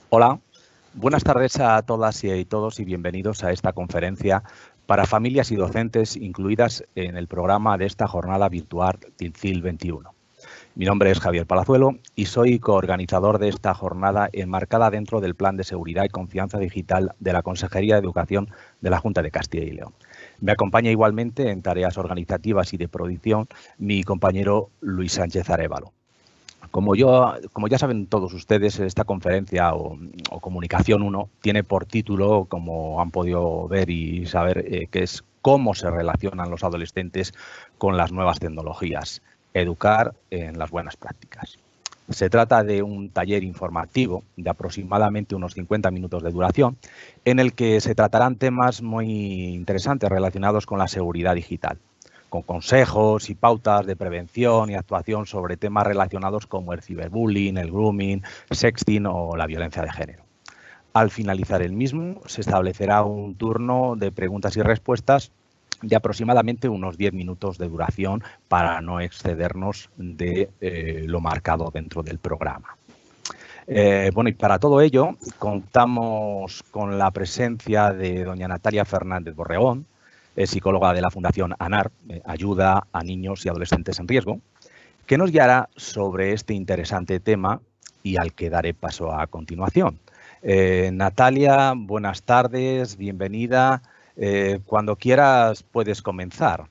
Hola, buenas tardes a todas y todos y bienvenidos a esta conferencia para familias y docentes incluidas en el programa de esta jornada virtual TINCIL 21. Mi nombre es Javier Palazuelo y soy coorganizador de esta jornada enmarcada dentro del Plan de Seguridad y Confianza Digital de la Consejería de Educación de la Junta de Castilla y León. Me acompaña igualmente en tareas organizativas y de producción mi compañero Luis Sánchez Arévalo. Como ya saben todos ustedes, esta conferencia o Comunicación 1 tiene por título, como han podido ver y saber, que es cómo se relacionan los adolescentes con las nuevas tecnologías, educar en las buenas prácticas. Se trata de un taller informativo de aproximadamente unos 50 minutos de duración, en el que se tratarán temas muy interesantes relacionados con la seguridad digital, con consejos y pautas de prevención y actuación sobre temas relacionados como el ciberbullying, el grooming, sexting o la violencia de género. Al finalizar el mismo, se establecerá un turno de preguntas y respuestas de aproximadamente unos 10 minutos de duración para no excedernos de lo marcado dentro del programa. Bueno, y para todo ello contamos con la presencia de doña Natalia Fernández Borregón, es psicóloga de la Fundación ANAR, Ayuda a Niños y Adolescentes en Riesgo, que nos guiará sobre este interesante tema y al que daré paso a continuación. Natalia, buenas tardes, bienvenida. Cuando quieras puedes comenzar.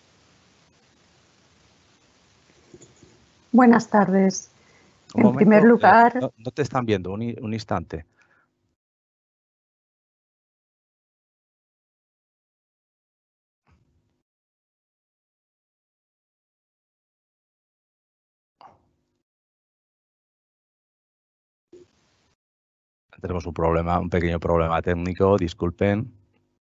Buenas tardes. En primer lugar... No te están viendo, un instante. Tenemos un pequeño problema técnico, disculpen.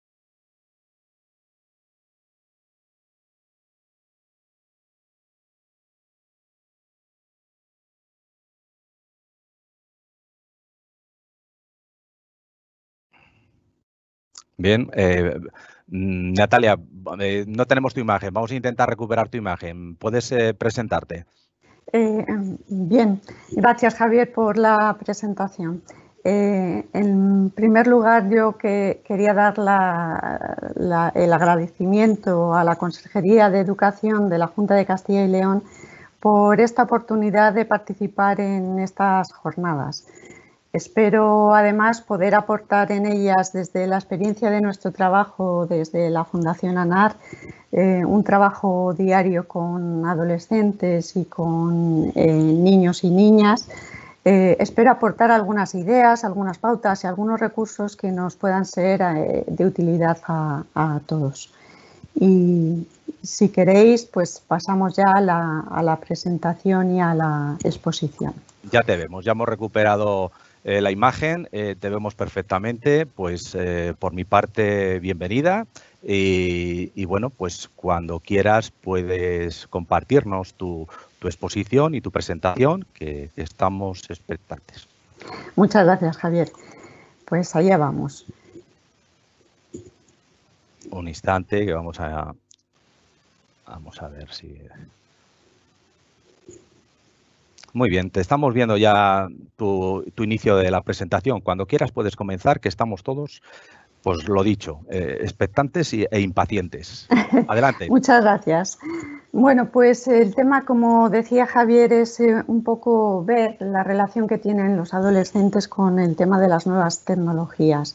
Bien, Natalia, no tenemos tu imagen, vamos a intentar recuperar tu imagen. ¿Puedes presentarte? Bien, gracias Javier por la presentación. En primer lugar, yo quería dar el agradecimiento a la Consejería de Educación de la Junta de Castilla y León por esta oportunidad de participar en estas jornadas. Espero además poder aportar en ellas desde la experiencia de nuestro trabajo desde la Fundación ANAR, un trabajo diario con adolescentes y con niños y niñas. Espero aportar algunas ideas, algunas pautas y algunos recursos que nos puedan ser de utilidad a todos. Y si queréis, pues pasamos ya a la presentación y a la exposición. Ya te vemos, ya hemos recuperado la imagen, te vemos perfectamente. Pues por mi parte, bienvenida. Y bueno, pues cuando quieras puedes compartirnos tu exposición y tu presentación, que estamos expectantes. Muchas gracias, Javier. Pues allá vamos. Un instante que vamos a ver si... Muy bien, te estamos viendo ya tu inicio de la presentación. Cuando quieras puedes comenzar, que estamos todos, pues lo dicho, expectantes e impacientes. Adelante. Muchas gracias. Bueno, pues el tema, como decía Javier, es un poco ver la relación que tienen los adolescentes con el tema de las nuevas tecnologías.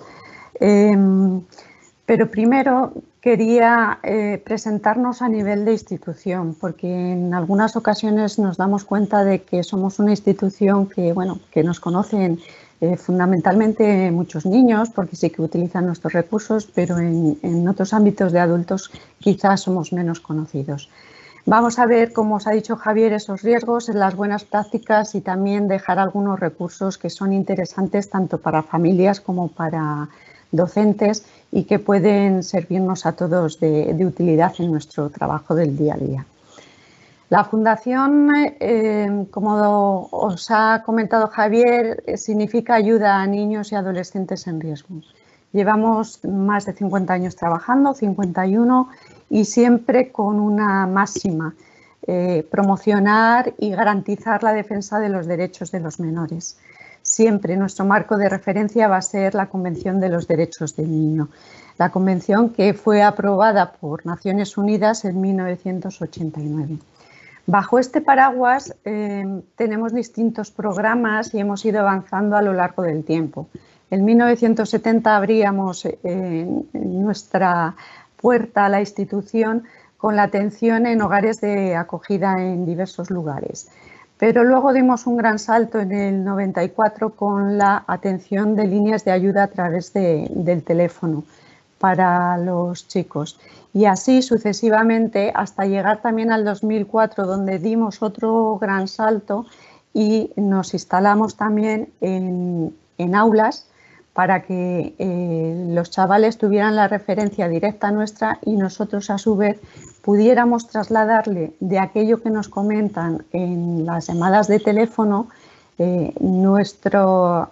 Pero primero quería presentarnos a nivel de institución, porque en algunas ocasiones nos damos cuenta de que somos una institución que, bueno, que nos conocen fundamentalmente muchos niños, porque sí que utilizan nuestros recursos, pero en otros ámbitos de adultos quizás somos menos conocidos. Vamos a ver, como os ha dicho Javier, esos riesgos, las buenas prácticas y también dejar algunos recursos que son interesantes tanto para familias como para docentes y que pueden servirnos a todos de utilidad en nuestro trabajo del día a día. La Fundación, como os ha comentado Javier, significa ayuda a niños y adolescentes en riesgo. Llevamos más de 50 años trabajando, 51, y siempre con una máxima, promocionar y garantizar la defensa de los derechos de los menores. siempre nuestro marco de referencia va a ser la Convención de los Derechos del Niño, la convención que fue aprobada por Naciones Unidas en 1989. Bajo este paraguas tenemos distintos programas y hemos ido avanzando a lo largo del tiempo. En 1970 abríamos nuestra puerta a la institución con la atención en hogares de acogida en diversos lugares. Pero luego dimos un gran salto en el 94 con la atención de líneas de ayuda a través del teléfono para los chicos. Y así sucesivamente hasta llegar también al 2004, donde dimos otro gran salto y nos instalamos también en aulas para que los chavales tuvieran la referencia directa nuestra y nosotros a su vez pudiéramos trasladarle de aquello que nos comentan en las llamadas de teléfono nuestra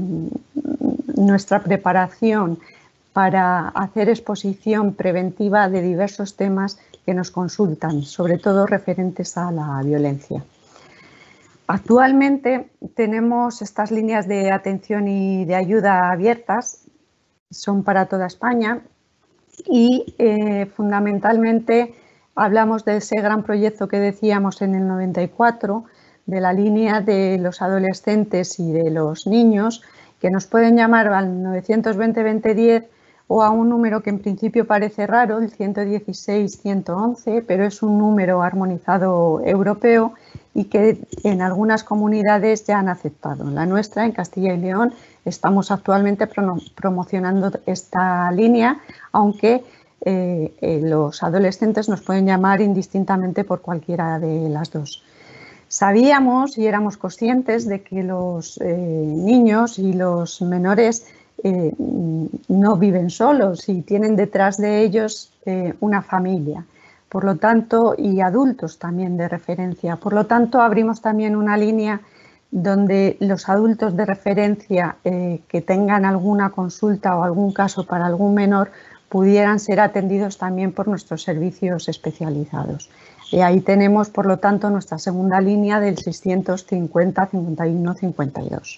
preparación para hacer exposición preventiva de diversos temas que nos consultan, sobre todo referentes a la violencia. Actualmente tenemos estas líneas de atención y de ayuda abiertas, son para toda España y fundamentalmente hablamos de ese gran proyecto que decíamos en el 94, de la línea de los adolescentes y de los niños, que nos pueden llamar al 920-2010 o a un número que en principio parece raro, el 116-111, pero es un número armonizado europeo y que en algunas comunidades ya han aceptado. En la nuestra, en Castilla y León, estamos actualmente promocionando esta línea, aunque los adolescentes nos pueden llamar indistintamente por cualquiera de las dos. Sabíamos y éramos conscientes de que los niños y los menores no viven solos y tienen detrás de ellos una familia, por lo tanto, y adultos también de referencia. Por lo tanto, abrimos también una línea donde los adultos de referencia que tengan alguna consulta o algún caso para algún menor pudieran ser atendidos también por nuestros servicios especializados. Y ahí tenemos, por lo tanto, nuestra segunda línea del 650 51 52.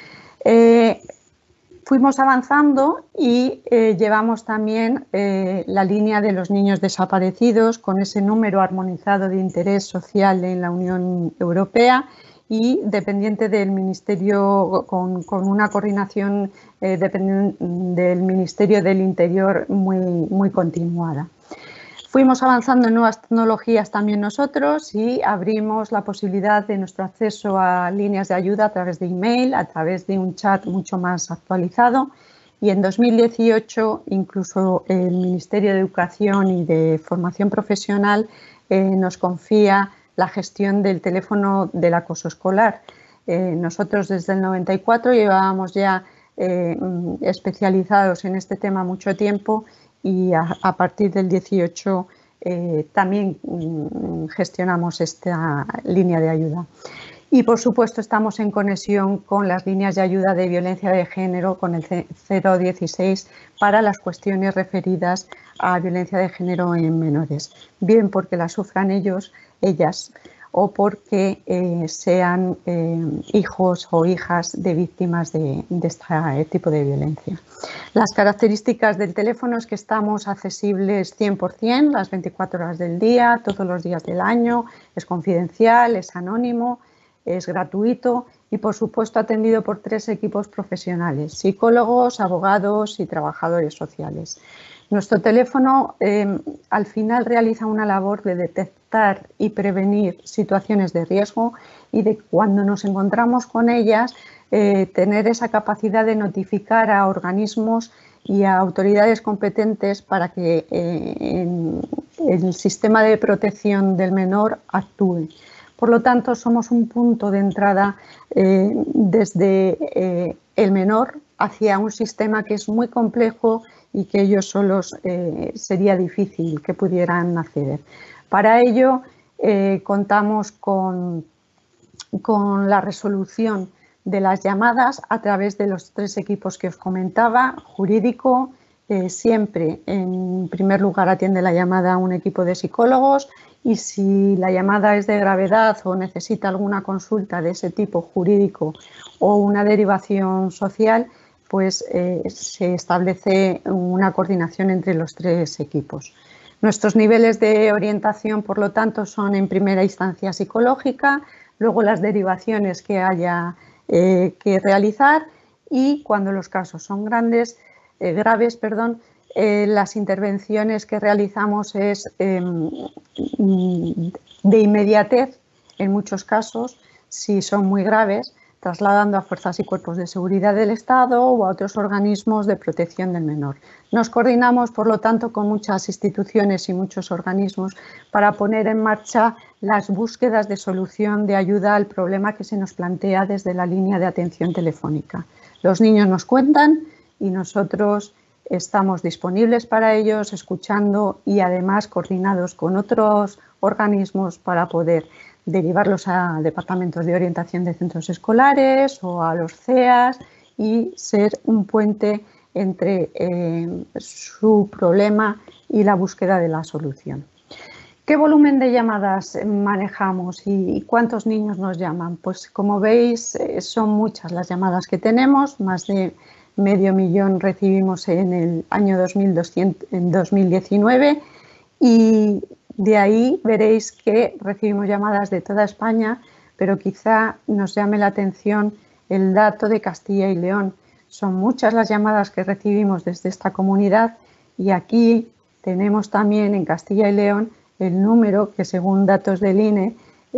Fuimos avanzando y llevamos también la línea de los niños desaparecidos con ese número armonizado de interés social en la Unión Europea y dependiente del Ministerio, con una coordinación del Ministerio del Interior muy continuada. Fuimos avanzando en nuevas tecnologías también nosotros y abrimos la posibilidad de nuestro acceso a líneas de ayuda a través de email, a través de un chat mucho más actualizado y en 2018 incluso el Ministerio de Educación y de Formación Profesional nos confía la gestión del teléfono del acoso escolar. Nosotros desde el 94 llevábamos ya especializados en este tema mucho tiempo y a partir del 18 también gestionamos esta línea de ayuda. Y por supuesto estamos en conexión con las líneas de ayuda de violencia de género, con el 016 para las cuestiones referidas a violencia de género en menores, bien porque la sufran ellos, ellas, o porque sean hijos o hijas de víctimas de este tipo de violencia. Las características del teléfono es que estamos accesibles 100%, las 24 horas del día, todos los días del año, es confidencial, es anónimo, es gratuito y por supuesto atendido por 3 equipos profesionales, psicólogos, abogados y trabajadores sociales. Nuestro teléfono al final realiza una labor de detectar y prevenir situaciones de riesgo y de cuando nos encontramos con ellas tener esa capacidad de notificar a organismos y a autoridades competentes para que el sistema de protección del menor actúe. Por lo tanto, somos un punto de entrada desde el menor hacia un sistema que es muy complejo y que ellos solos sería difícil que pudieran acceder. Para ello contamos con la resolución de las llamadas a través de los 3 equipos que os comentaba, jurídico, siempre en primer lugar atiende la llamada un equipo de psicólogos y si la llamada es de gravedad o necesita alguna consulta de ese tipo jurídico o una derivación social, pues se establece una coordinación entre los 3 equipos. Nuestros niveles de orientación, por lo tanto, son en primera instancia psicológica, luego las derivaciones que haya que realizar y cuando los casos son graves, las intervenciones que realizamos es de inmediatez, en muchos casos, si son muy graves, trasladando a fuerzas y cuerpos de seguridad del Estado o a otros organismos de protección del menor. Nos coordinamos, por lo tanto, con muchas instituciones y muchos organismos para poner en marcha las búsquedas de solución de ayuda al problema que se nos plantea desde la línea de atención telefónica. Los niños nos cuentan y nosotros estamos disponibles para ellos, escuchando y además coordinados con otros organismos para poder derivarlos a departamentos de orientación de centros escolares o a los CEAS y ser un puente entre su problema y la búsqueda de la solución. ¿Qué volumen de llamadas manejamos y cuántos niños nos llaman? Pues como veis son muchas las llamadas que tenemos, más de 500.000 recibimos en el año 2019 y de ahí veréis que recibimos llamadas de toda España, pero quizá nos llame la atención el dato de Castilla y León. Son muchas las llamadas que recibimos desde esta comunidad y aquí tenemos también en Castilla y León el número que según datos del INE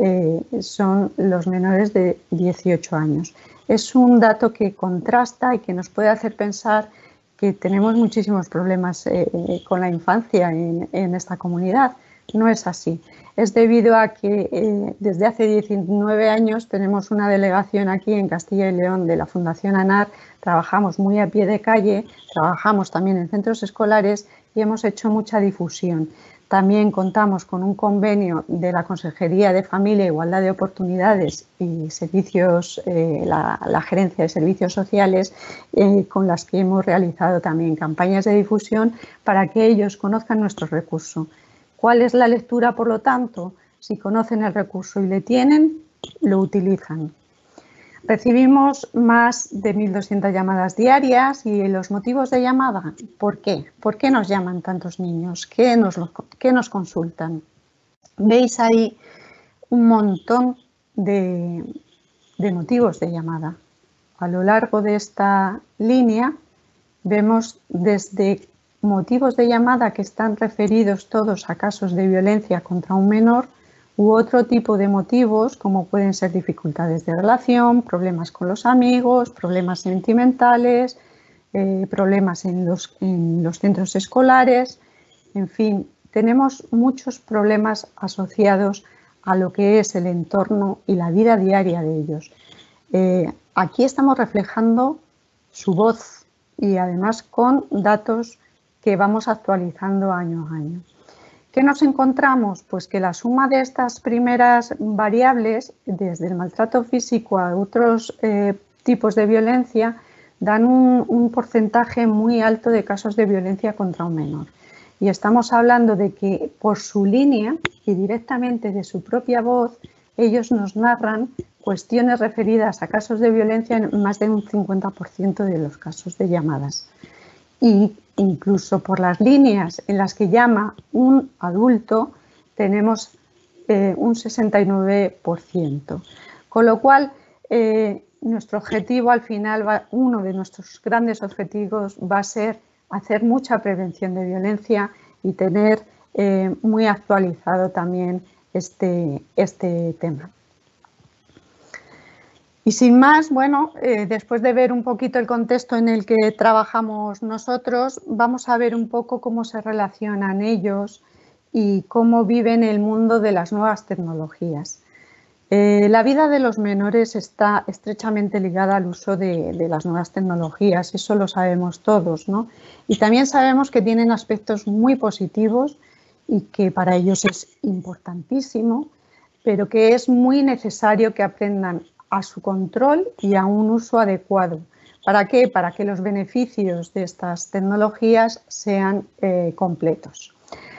son los menores de 18 años. Es un dato que contrasta y que nos puede hacer pensar que tenemos muchísimos problemas con la infancia en esta comunidad. No es así. Es debido a que desde hace 19 años tenemos una delegación aquí en Castilla y León de la Fundación ANAR, trabajamos muy a pie de calle, trabajamos también en centros escolares y hemos hecho mucha difusión. También contamos con un convenio de la Consejería de Familia, Igualdad de Oportunidades y Servicios, la Gerencia de Servicios Sociales, con las que hemos realizado también campañas de difusión para que ellos conozcan nuestro recurso. ¿Cuál es la lectura, por lo tanto? Si conocen el recurso y le tienen, lo utilizan. Recibimos más de 1.200 llamadas diarias y los motivos de llamada, ¿por qué? ¿Por qué nos llaman tantos niños? ¿Qué nos consultan? Veis ahí un montón de motivos de llamada. A lo largo de esta línea vemos desde motivos de llamada que están referidos todos a casos de violencia contra un menor u otro tipo de motivos como pueden ser dificultades de relación, problemas con los amigos, problemas sentimentales, problemas en los centros escolares, en fin, tenemos muchos problemas asociados a lo que es el entorno y la vida diaria de ellos. Aquí estamos reflejando su voz y además con datos que vamos actualizando año a año. ¿Qué nos encontramos? Pues que la suma de estas primeras variables, desde el maltrato físico a otros tipos de violencia, dan un porcentaje muy alto de casos de violencia contra un menor. Y estamos hablando de que por su línea y directamente de su propia voz, ellos nos narran cuestiones referidas a casos de violencia en más de un 50% de los casos de llamadas. Y incluso por las líneas en las que llama un adulto tenemos un 69%. Con lo cual, nuestro objetivo al final, uno de nuestros grandes objetivos va a ser hacer mucha prevención de violencia y tener muy actualizado también este tema. Y sin más, bueno, después de ver un poquito el contexto en el que trabajamos nosotros, vamos a ver un poco cómo se relacionan ellos y cómo viven el mundo de las nuevas tecnologías. La vida de los menores está estrechamente ligada al uso de las nuevas tecnologías, eso lo sabemos todos, ¿no? Y también sabemos que tienen aspectos muy positivos y que para ellos es importantísimo, pero que es muy necesario que aprendan a su control y a un uso adecuado. ¿Para qué? Para que los beneficios de estas tecnologías sean completos.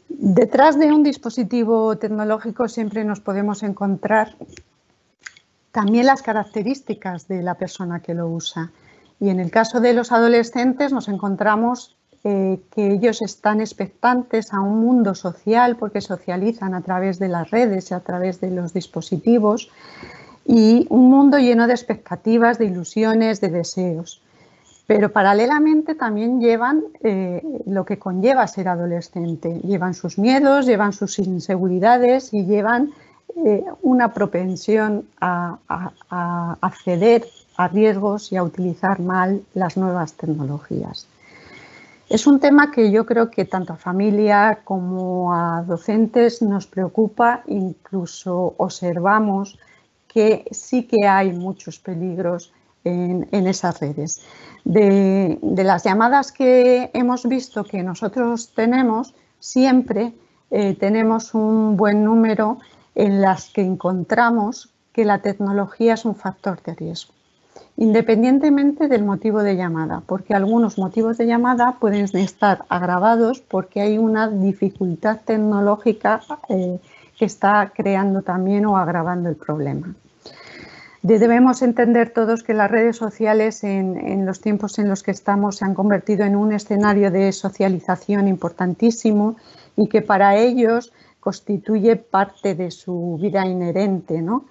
Detrás de un dispositivo tecnológico siempre nos podemos encontrar también las características de la persona que lo usa. Y en el caso de los adolescentes nos encontramos que ellos están expectantes a un mundo social porque socializan a través de las redes y a través de los dispositivos, y un mundo lleno de expectativas, de ilusiones, de deseos. Pero paralelamente también llevan lo que conlleva ser adolescente. Llevan sus miedos, llevan sus inseguridades y llevan una propensión a acceder a riesgos y a utilizar mal las nuevas tecnologías. Es un tema que yo creo que tanto a familia como a docentes nos preocupa, incluso observamos que sí que hay muchos peligros en esas redes. De las llamadas que hemos visto que nosotros tenemos, siempre tenemos un buen número en las que encontramos que la tecnología es un factor de riesgo, independientemente del motivo de llamada, porque algunos motivos de llamada pueden estar agravados porque hay una dificultad tecnológica que está creando también o agravando el problema. Debemos entender todos que las redes sociales en los tiempos en los que estamos se han convertido en un escenario de socialización importantísimo y que para ellos constituye parte de su vida inherente, ¿no?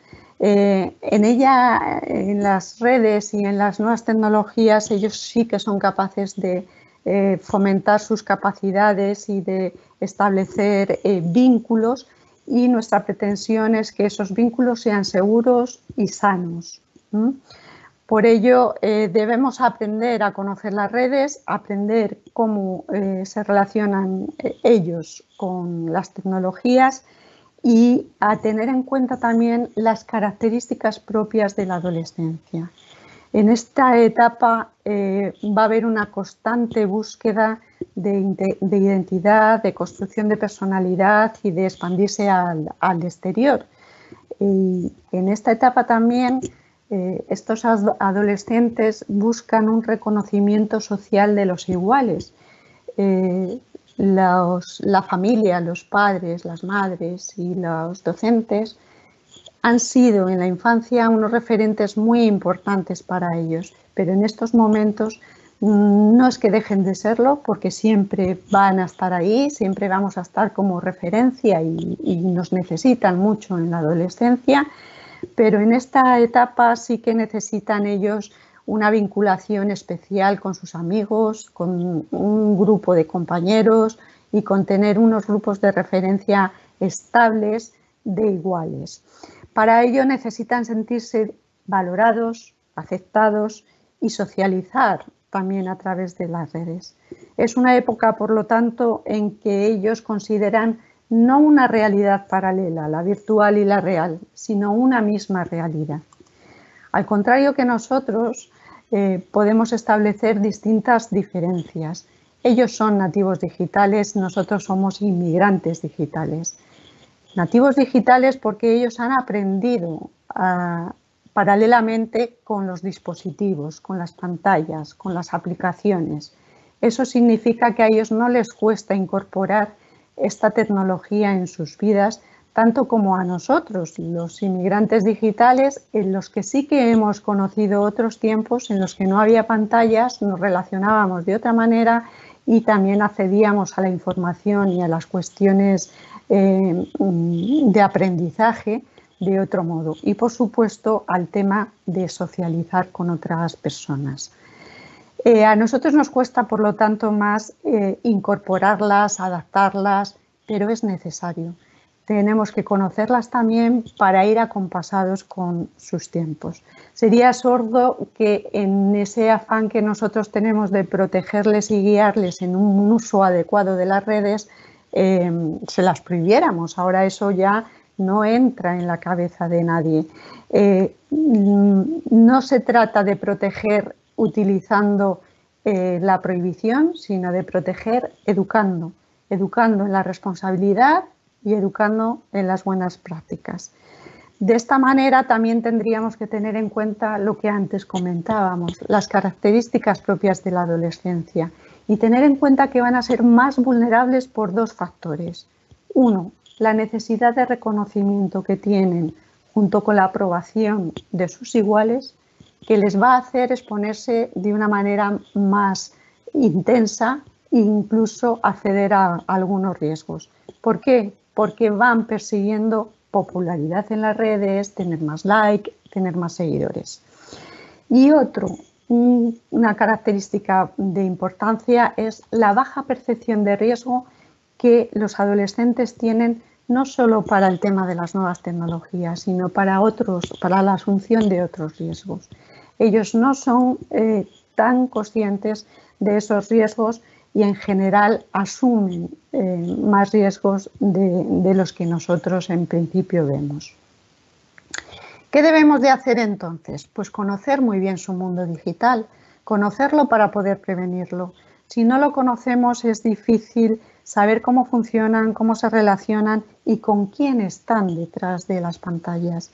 En las redes y en las nuevas tecnologías ellos sí que son capaces de fomentar sus capacidades y de establecer vínculos, y nuestra pretensión es que esos vínculos sean seguros y sanos. Por ello debemos aprender a conocer las redes, aprender cómo se relacionan ellos con las tecnologías y a tener en cuenta también las características propias de la adolescencia. En esta etapa va a haber una constante búsqueda de identidad, de construcción de personalidad y de expandirse al exterior. Y en esta etapa también estos adolescentes buscan un reconocimiento social de los iguales. La familia, los padres, las madres y los docentes han sido en la infancia unos referentes muy importantes para ellos, pero en estos momentos no es que dejen de serlo, porque siempre van a estar ahí, siempre vamos a estar como referencia y nos necesitan mucho en la adolescencia, pero en esta etapa sí que necesitan ellos una vinculación especial con sus amigos, con un grupo de compañeros y con tener unos grupos de referencia estables de iguales. Para ello necesitan sentirse valorados, aceptados y socializar también a través de las redes. Es una época, por lo tanto, en que ellos consideran no una realidad paralela, la virtual y la real, sino una misma realidad. Al contrario que nosotros, podemos establecer distintas diferencias. Ellos son nativos digitales, nosotros somos inmigrantes digitales. Nativos digitales porque ellos han aprendido paralelamente con los dispositivos, con las pantallas, con las aplicaciones. Eso significa que a ellos no les cuesta incorporar esta tecnología en sus vidas, tanto como a nosotros, los inmigrantes digitales, en los que sí que hemos conocido otros tiempos en los que no había pantallas, nos relacionábamos de otra manera y también accedíamos a la información y a las cuestiones de aprendizaje de otro modo. Y, por supuesto, al tema de socializar con otras personas. A nosotros nos cuesta, por lo tanto, más incorporarlas, adaptarlas, pero es necesario. Tenemos que conocerlas también para ir acompasados con sus tiempos. Sería absurdo que en ese afán que nosotros tenemos de protegerles y guiarles en un uso adecuado de las redes, se las prohibiéramos. Ahora eso ya no entra en la cabeza de nadie. No se trata de proteger utilizando la prohibición, sino de proteger educando en la responsabilidad y educando en las buenas prácticas. De esta manera también tendríamos que tener en cuenta lo que antes comentábamos, las características propias de la adolescencia y tener en cuenta que van a ser más vulnerables por dos factores. Uno, la necesidad de reconocimiento que tienen junto con la aprobación de sus iguales, que les va a hacer exponerse de una manera más intensa e incluso acceder a algunos riesgos. ¿Por qué? Porque van persiguiendo popularidad en las redes, tener más likes, tener más seguidores. Y una característica de importancia es la baja percepción de riesgo que los adolescentes tienen no solo para el tema de las nuevas tecnologías, sino para la asunción de otros riesgos. Ellos no son tan conscientes de esos riesgos y en general asumen más riesgos de los que nosotros en principio vemos. ¿Qué debemos de hacer entonces? Pues conocer muy bien su mundo digital, conocerlo para poder prevenirlo. Si no lo conocemos es difícil saber cómo funcionan, cómo se relacionan y con quién están detrás de las pantallas.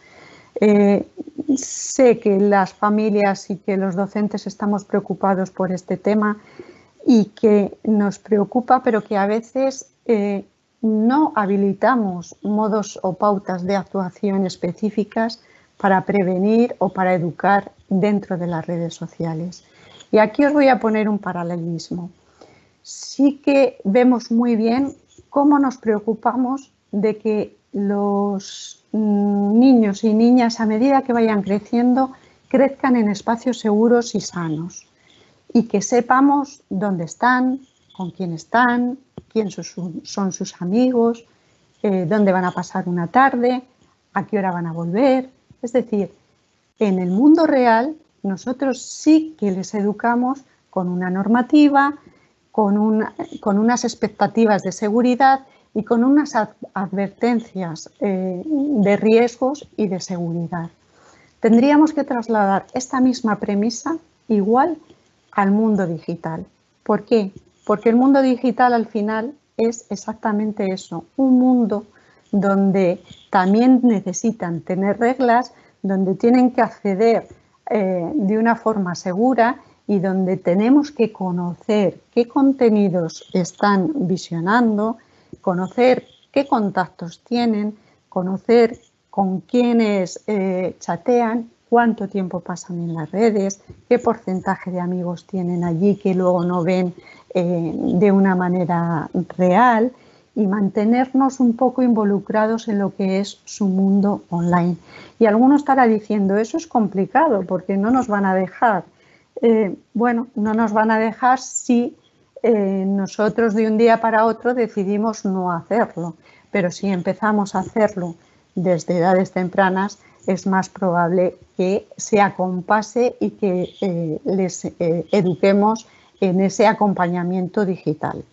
Sé que las familias y que los docentes estamos preocupados por este tema y que nos preocupa, pero que a veces no habilitamos modos o pautas de actuación específicas para prevenir o para educar dentro de las redes sociales. Y aquí os voy a poner un paralelismo. Sí que vemos muy bien cómo nos preocupamos de que los niños y niñas, a medida que vayan creciendo, crezcan en espacios seguros y sanos y que sepamos dónde están, con quién son sus amigos, dónde van a pasar una tarde, a qué hora van a volver. Es decir, en el mundo real nosotros sí que les educamos con una normativa, con unas expectativas de seguridad y con unas advertencias de riesgos y de seguridad. Tendríamos que trasladar esta misma premisa igual al mundo digital. ¿Por qué? Porque el mundo digital al final es exactamente eso, un mundo donde también necesitan tener reglas, donde tienen que acceder de una forma segura y donde tenemos que conocer qué contenidos están visionando, conocer qué contactos tienen, conocer con quiénes chatean, cuánto tiempo pasan en las redes, qué porcentaje de amigos tienen allí que luego no ven de una manera real y mantenernos un poco involucrados en lo que es su mundo online. Y alguno estará diciendo, eso es complicado porque no nos van a dejar. Bueno, no nos van a dejar si nosotros de un día para otro decidimos no hacerlo, pero si empezamos a hacerlo desde edades tempranas es más probable que se acompase y que les eduquemos en ese acompañamiento digital.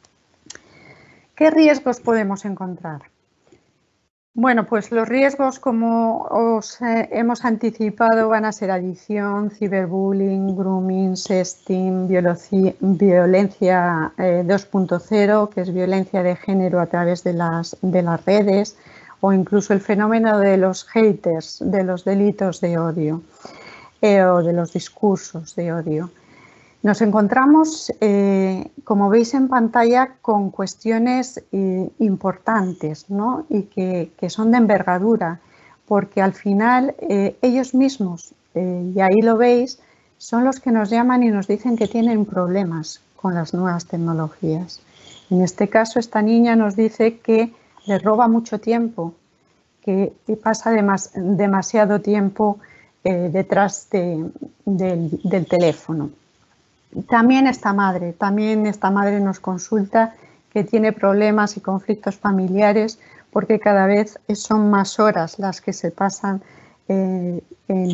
¿Qué riesgos podemos encontrar? Bueno, pues los riesgos, como os hemos anticipado, van a ser adicción, ciberbullying, grooming, sexting, violencia 2.0, que es violencia de género a través de las redes, o incluso el fenómeno de los haters, de los delitos de odio o de los discursos de odio. Nos encontramos, como veis en pantalla, con cuestiones importantes, ¿no? Y que son de envergadura, porque al final ellos mismos, y ahí lo veis, son los que nos llaman y nos dicen que tienen problemas con las nuevas tecnologías. En este caso, esta niña nos dice que le roba mucho tiempo, que pasa demasiado tiempo detrás del teléfono. También esta madre nos consulta que tiene problemas y conflictos familiares porque cada vez son más horas las que se pasan en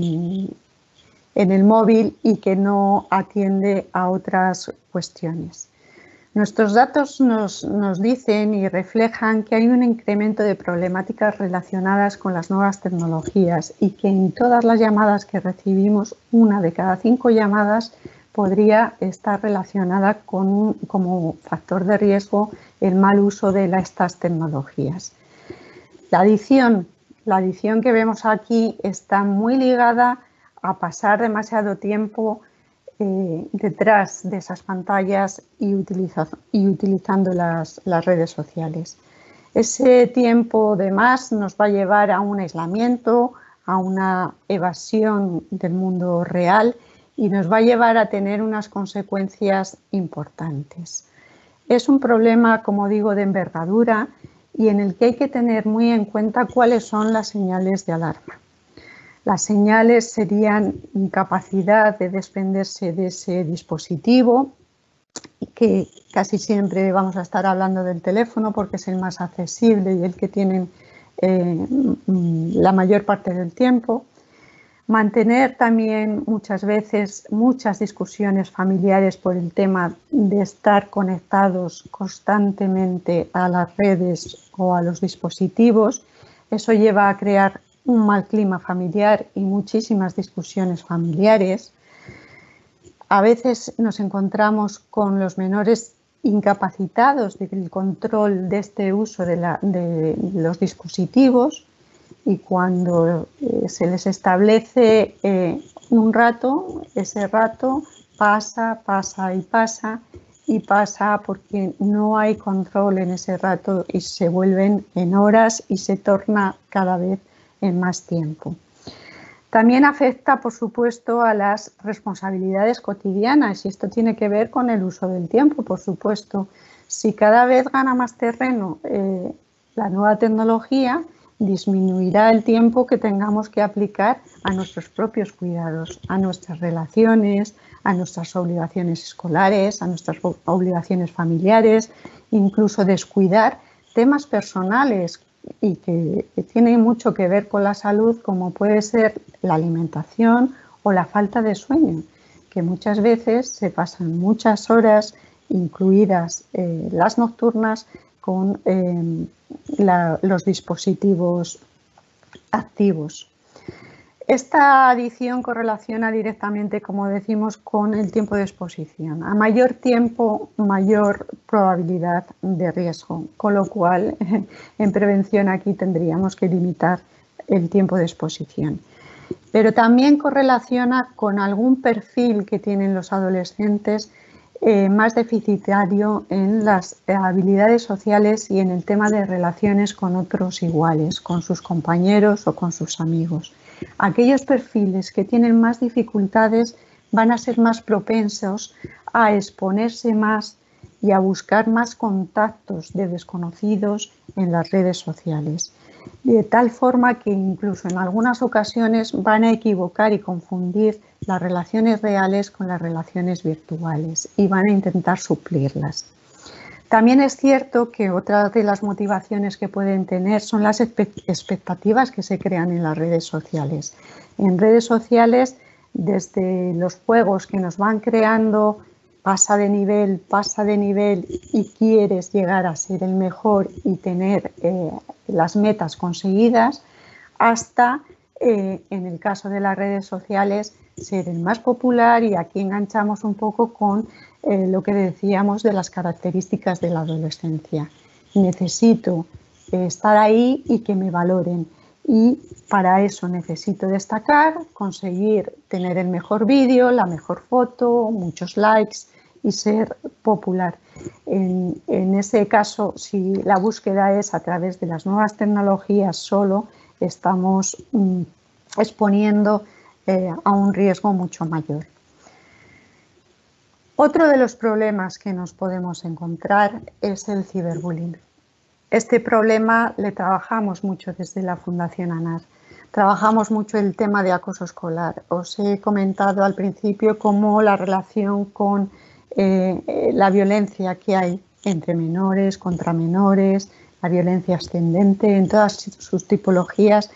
el móvil y que no atiende a otras cuestiones. Nuestros datos nos dicen y reflejan que hay un incremento de problemáticas relacionadas con las nuevas tecnologías y que en todas las llamadas que recibimos, 1 de cada 5 llamadas podría estar relacionada con como factor de riesgo el mal uso de estas tecnologías. La adicción que vemos aquí está muy ligada a pasar demasiado tiempo detrás de esas pantallas y utilizando las redes sociales. Ese tiempo de más nos va a llevar a un aislamiento, a una evasión del mundo real y nos va a llevar a tener unas consecuencias importantes. Es un problema, como digo, de envergadura y en el que hay que tener muy en cuenta cuáles son las señales de alarma. Las señales serían incapacidad de desprenderse de ese dispositivo, que casi siempre vamos a estar hablando del teléfono porque es el más accesible y el que tienen la mayor parte del tiempo. Mantener también muchas veces muchas discusiones familiares por el tema de estar conectados constantemente a las redes o a los dispositivos. Eso lleva a crear un mal clima familiar y muchísimas discusiones familiares. A veces nos encontramos con los menores incapacitados del control de este uso de los dispositivos y cuando se les establece un rato, ese rato pasa y pasa porque no hay control en ese rato y se vuelven en horas y se torna cada vez en más tiempo. También afecta, por supuesto, a las responsabilidades cotidianas y esto tiene que ver con el uso del tiempo, por supuesto. Si cada vez gana más terreno la nueva tecnología, disminuirá el tiempo que tengamos que aplicar a nuestros propios cuidados, a nuestras relaciones, a nuestras obligaciones escolares, a nuestras obligaciones familiares, incluso descuidar temas personales y que tienen mucho que ver con la salud, como puede ser la alimentación o la falta de sueño, que muchas veces se pasan muchas horas, incluidas las nocturnas, con los dispositivos activos. Esta adición correlaciona directamente, como decimos, con el tiempo de exposición. A mayor tiempo, mayor probabilidad de riesgo, con lo cual en prevención aquí tendríamos que limitar el tiempo de exposición. Pero también correlaciona con algún perfil que tienen los adolescentes más deficitario en las habilidades sociales y en el tema de relaciones con otros iguales, con sus compañeros o con sus amigos. Aquellos perfiles que tienen más dificultades van a ser más propensos a exponerse más y a buscar más contactos de desconocidos en las redes sociales. De tal forma que incluso en algunas ocasiones van a equivocar y confundir las relaciones reales con las relaciones virtuales y van a intentar suplirlas. También es cierto que otra de las motivaciones que pueden tener son las expectativas que se crean en las redes sociales. En redes sociales, desde los juegos que nos van creando, pasa de nivel y quieres llegar a ser el mejor y tener las metas conseguidas, hasta, en el caso de las redes sociales, ser el más popular, y aquí enganchamos un poco con lo que decíamos de las características de la adolescencia. Necesito estar ahí y que me valoren, y para eso necesito destacar, conseguir tener el mejor vídeo, la mejor foto, muchos likes y ser popular. En ese caso, si la búsqueda es a través de las nuevas tecnologías solo, estamos exponiendo a un riesgo mucho mayor. Otro de los problemas que nos podemos encontrar es el ciberbullying. Este problema le trabajamos mucho desde la Fundación ANAR. Trabajamos mucho el tema de acoso escolar. Os he comentado al principio cómo la relación con la violencia que hay entre menores, contra menores, la violencia ascendente en todas sus tipologías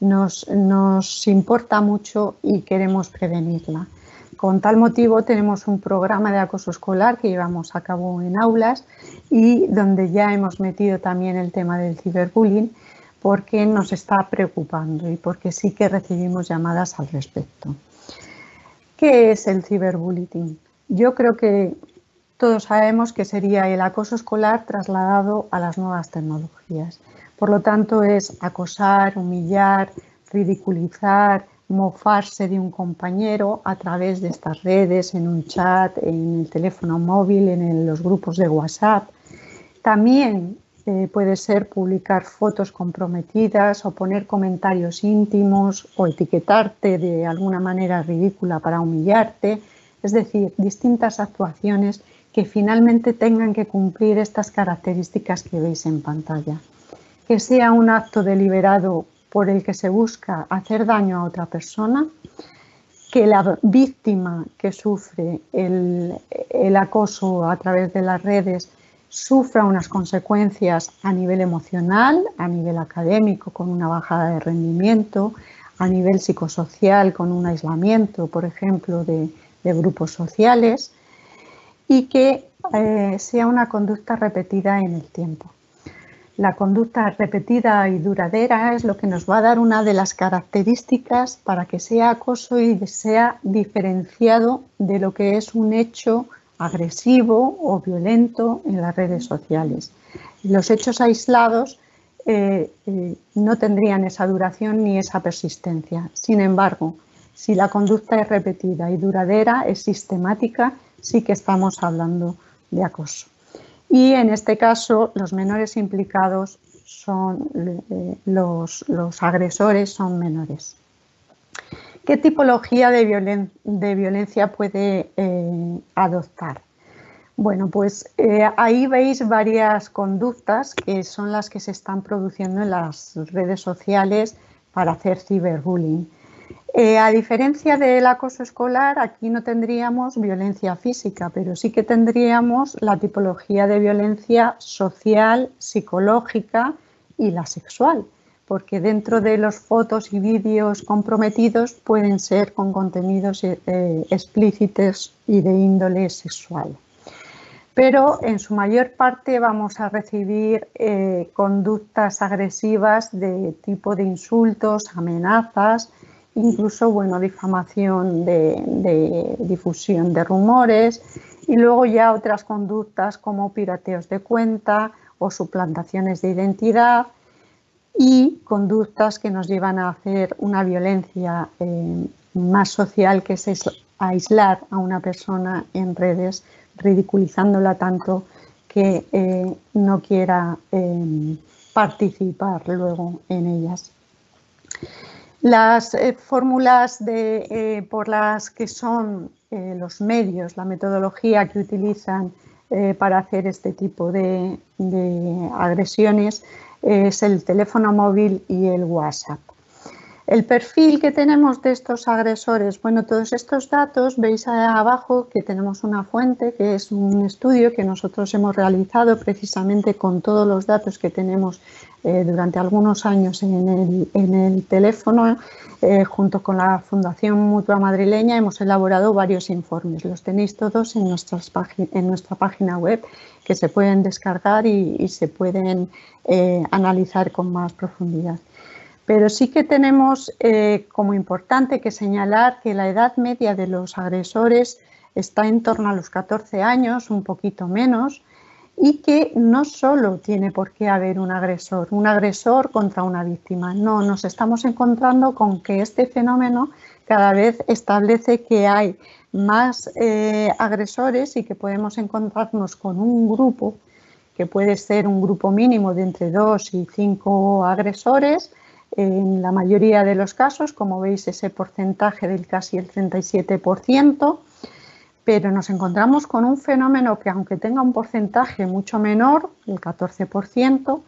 nos importa mucho y queremos prevenirla. Con tal motivo tenemos un programa de acoso escolar que llevamos a cabo en aulas y donde ya hemos metido también el tema del ciberbullying, porque nos está preocupando y porque sí que recibimos llamadas al respecto. ¿Qué es el ciberbullying? Yo creo que todos sabemos que sería el acoso escolar trasladado a las nuevas tecnologías. Por lo tanto, es acosar, humillar, ridiculizar, mofarse de un compañero a través de estas redes, en un chat, en el teléfono móvil, en los grupos de WhatsApp. También puede ser publicar fotos comprometidas o poner comentarios íntimos o etiquetarte de alguna manera ridícula para humillarte. Es decir, distintas actuaciones que finalmente tengan que cumplir estas características que veis en pantalla. Que sea un acto deliberado por el que se busca hacer daño a otra persona, que la víctima que sufre el acoso a través de las redes sufra unas consecuencias a nivel emocional, a nivel académico con una bajada de rendimiento, a nivel psicosocial con un aislamiento, por ejemplo, de grupos sociales, y que sea una conducta repetida en el tiempo. La conducta repetida y duradera es lo que nos va a dar una de las características para que sea acoso y sea diferenciado de lo que es un hecho agresivo o violento en las redes sociales. Los hechos aislados no tendrían esa duración ni esa persistencia. Sin embargo, si la conducta es repetida y duradera, es sistemática, sí que estamos hablando de acoso. Y en este caso, los menores implicados son los agresores son menores. ¿Qué tipología de violencia puede adoptar? Bueno, pues ahí veis varias conductas que son las que se están produciendo en las redes sociales para hacer ciberbullying. A diferencia del acoso escolar, aquí no tendríamos violencia física, pero sí que tendríamos la tipología de violencia social, psicológica y la sexual, porque dentro de los fotos y vídeos comprometidos pueden ser con contenidos explícitos y de índole sexual. Pero en su mayor parte vamos a recibir conductas agresivas de tipo de insultos, amenazas, incluso difamación de difusión de rumores, y luego ya otras conductas como pirateos de cuenta o suplantaciones de identidad y conductas que nos llevan a hacer una violencia más social, que es aislar a una persona en redes, ridiculizándola tanto que no quiera participar luego en ellas. Las fórmulas por las que son los medios, la metodología que utilizan para hacer este tipo de agresiones es el teléfono móvil y el WhatsApp. El perfil que tenemos de estos agresores, bueno, todos estos datos, veis abajo que tenemos una fuente, que es un estudio que nosotros hemos realizado precisamente con todos los datos que tenemos durante algunos años en el teléfono. Junto con la Fundación Mutua Madrileña hemos elaborado varios informes. Los tenéis todos en nuestra página web, que se pueden descargar y se pueden analizar con más profundidad. Pero sí que tenemos como importante que señalar que la edad media de los agresores está en torno a los 14 años, un poquito menos, y que no solo tiene por qué haber un agresor contra una víctima. No, nos estamos encontrando con que este fenómeno cada vez establece que hay más agresores y que podemos encontrarnos con un grupo que puede ser un grupo mínimo de entre 2 y 5 agresores. En la mayoría de los casos, como veis, ese porcentaje del casi el 37%, pero nos encontramos con un fenómeno que, aunque tenga un porcentaje mucho menor, el 14%,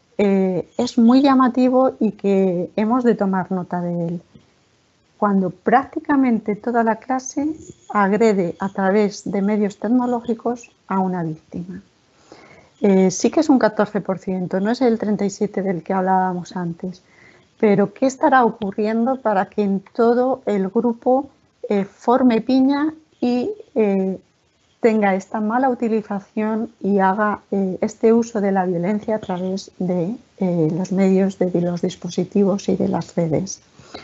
es muy llamativo y que hemos de tomar nota de él. Cuando prácticamente toda la clase agrede a través de medios tecnológicos a una víctima. Sí que es un 14%, no es el 37% del que hablábamos antes. Pero ¿qué estará ocurriendo para que en todo el grupo forme piña y tenga esta mala utilización y haga este uso de la violencia a través de los medios, de los dispositivos y de las redes?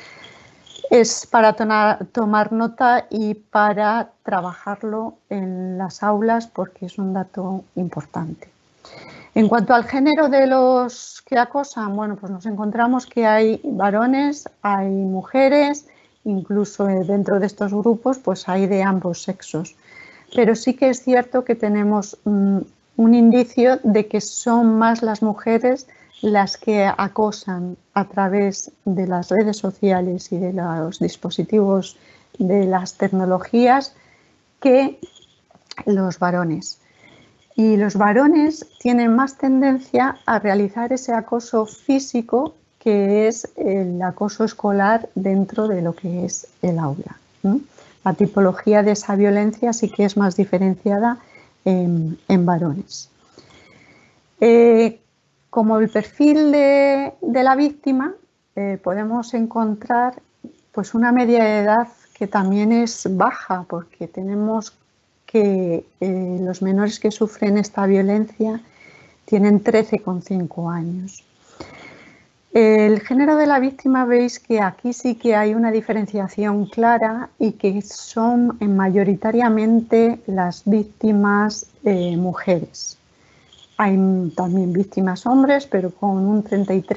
Es para tomar nota y para trabajarlo en las aulas, porque es un dato importante. En cuanto al género de los que acosan, bueno, pues nos encontramos que hay varones, hay mujeres incluso dentro de estos grupos pues hay de ambos sexos. Pero sí que es cierto que tenemos un indicio de que son más las mujeres las que acosan a través de las redes sociales y de los dispositivos de las tecnologías que los varones. Y los varones tienen más tendencia a realizar ese acoso físico, que es el acoso escolar dentro de lo que es el aula, ¿no? La tipología de esa violencia sí que es más diferenciada en varones. Como el perfil de la víctima, podemos encontrar pues una media de edad que también es baja, porque tenemos que los menores que sufren esta violencia tienen 13,5 años. El género de la víctima, veis que aquí sí que hay una diferenciación clara y que son mayoritariamente las víctimas mujeres. Hay también víctimas hombres, pero con un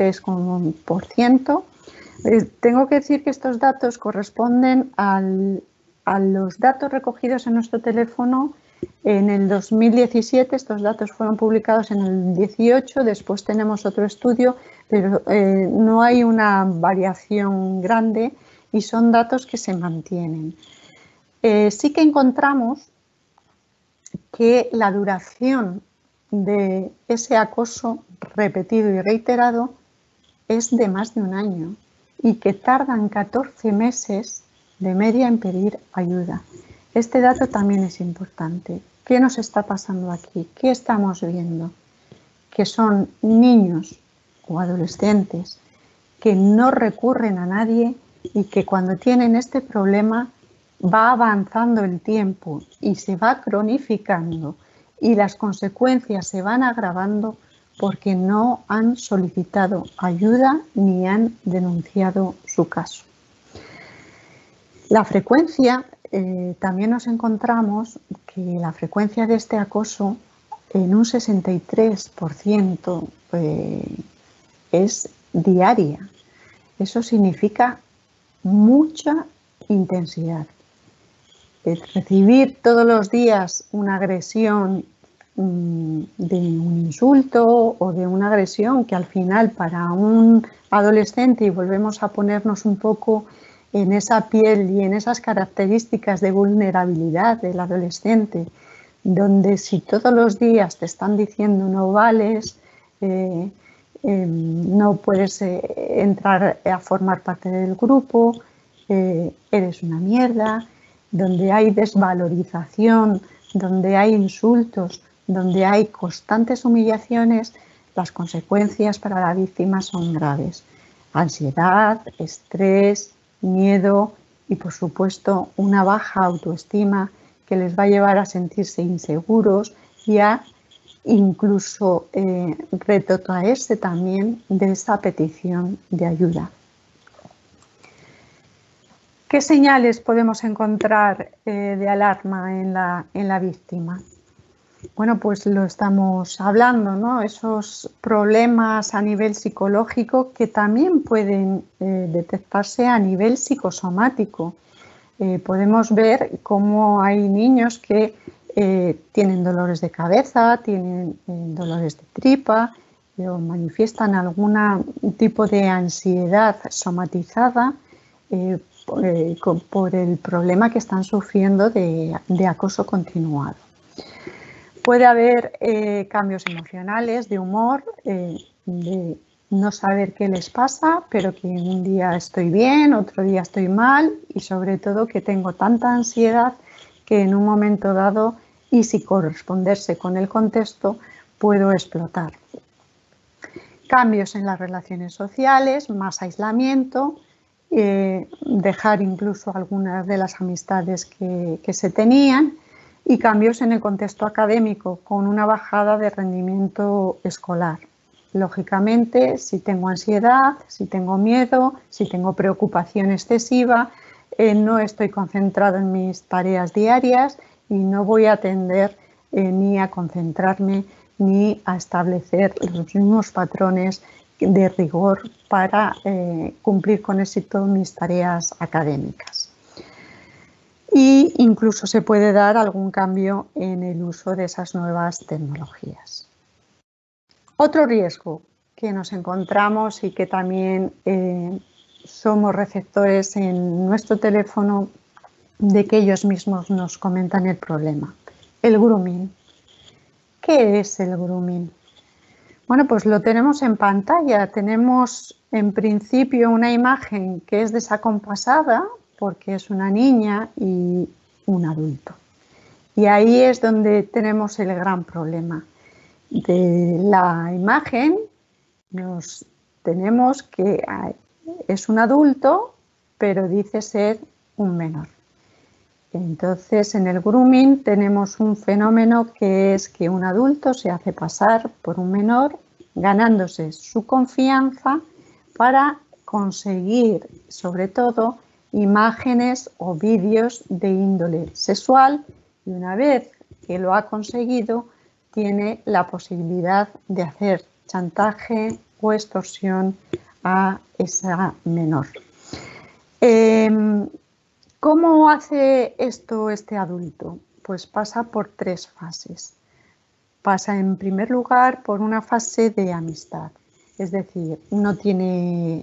33%. Tengo que decir que estos datos corresponden a los datos recogidos en nuestro teléfono en el 2017. Estos datos fueron publicados en el 18, después tenemos otro estudio, pero no hay una variación grande y son datos que se mantienen. Sí que encontramos que la duración de ese acoso repetido y reiterado es de más de un año y que tardan 14 meses de media en pedir ayuda. Este dato también es importante. ¿Qué nos está pasando aquí? ¿Qué estamos viendo? Que son niños o adolescentes que no recurren a nadie y que cuando tienen este problema va avanzando el tiempo y se va cronificando y las consecuencias se van agravando porque no han solicitado ayuda ni han denunciado su caso. La frecuencia, también nos encontramos que la frecuencia de este acoso en un 63% es diaria. Eso significa mucha intensidad. Recibir todos los días una agresión de un insulto o de una agresión que al final para un adolescente, y volvemos a ponernos un poco en esa piel y en esas características de vulnerabilidad del adolescente, donde si todos los días te están diciendo no vales, no puedes entrar a formar parte del grupo, eres una mierda, donde hay desvalorización, donde hay insultos, donde hay constantes humillaciones, las consecuencias para la víctima son graves. Ansiedad, estrés, miedo y, por supuesto, una baja autoestima que les va a llevar a sentirse inseguros y a incluso retrotraerse también de esa petición de ayuda. ¿Qué señales podemos encontrar de alarma en la víctima? Bueno, pues lo estamos hablando, ¿no? Esos problemas a nivel psicológico que también pueden detectarse a nivel psicosomático. Podemos ver cómo hay niños que tienen dolores de cabeza, tienen dolores de tripa o manifiestan algún tipo de ansiedad somatizada por el problema que están sufriendo de acoso continuado. Puede haber cambios emocionales, de humor, de no saber qué les pasa, pero que un día estoy bien, otro día estoy mal y sobre todo que tengo tanta ansiedad que en un momento dado y sin corresponderse con el contexto puedo explotar. Cambios en las relaciones sociales, más aislamiento, dejar incluso algunas de las amistades que se tenían y cambios en el contexto académico con una bajada de rendimiento escolar. Lógicamente, si tengo ansiedad, si tengo miedo, si tengo preocupación excesiva, no estoy concentrado en mis tareas diarias y no voy a tender ni a concentrarme ni a establecer los mismos patrones de rigor para cumplir con éxito mis tareas académicas. Y incluso se puede dar algún cambio en el uso de esas nuevas tecnologías. Otro riesgo que nos encontramos y que también somos receptores en nuestro teléfono de que ellos mismos nos comentan el problema, el grooming. ¿Qué es el grooming? Bueno, pues lo tenemos en pantalla. Tenemos en principio una imagen que es desacompasada porque es una niña y un adulto. Y ahí es donde tenemos el gran problema. De la imagen tenemos que es un adulto, pero dice ser un menor. Entonces, en el grooming tenemos un fenómeno que es que un adulto se hace pasar por un menor, ganándose su confianza para conseguir, sobre todo, imágenes o vídeos de índole sexual, y una vez que lo ha conseguido, tiene la posibilidad de hacer chantaje o extorsión a esa menor. ¿Cómo hace esto este adulto? Pues pasa por 3 fases. Pasa en primer lugar por una fase de amistad, es decir, no tiene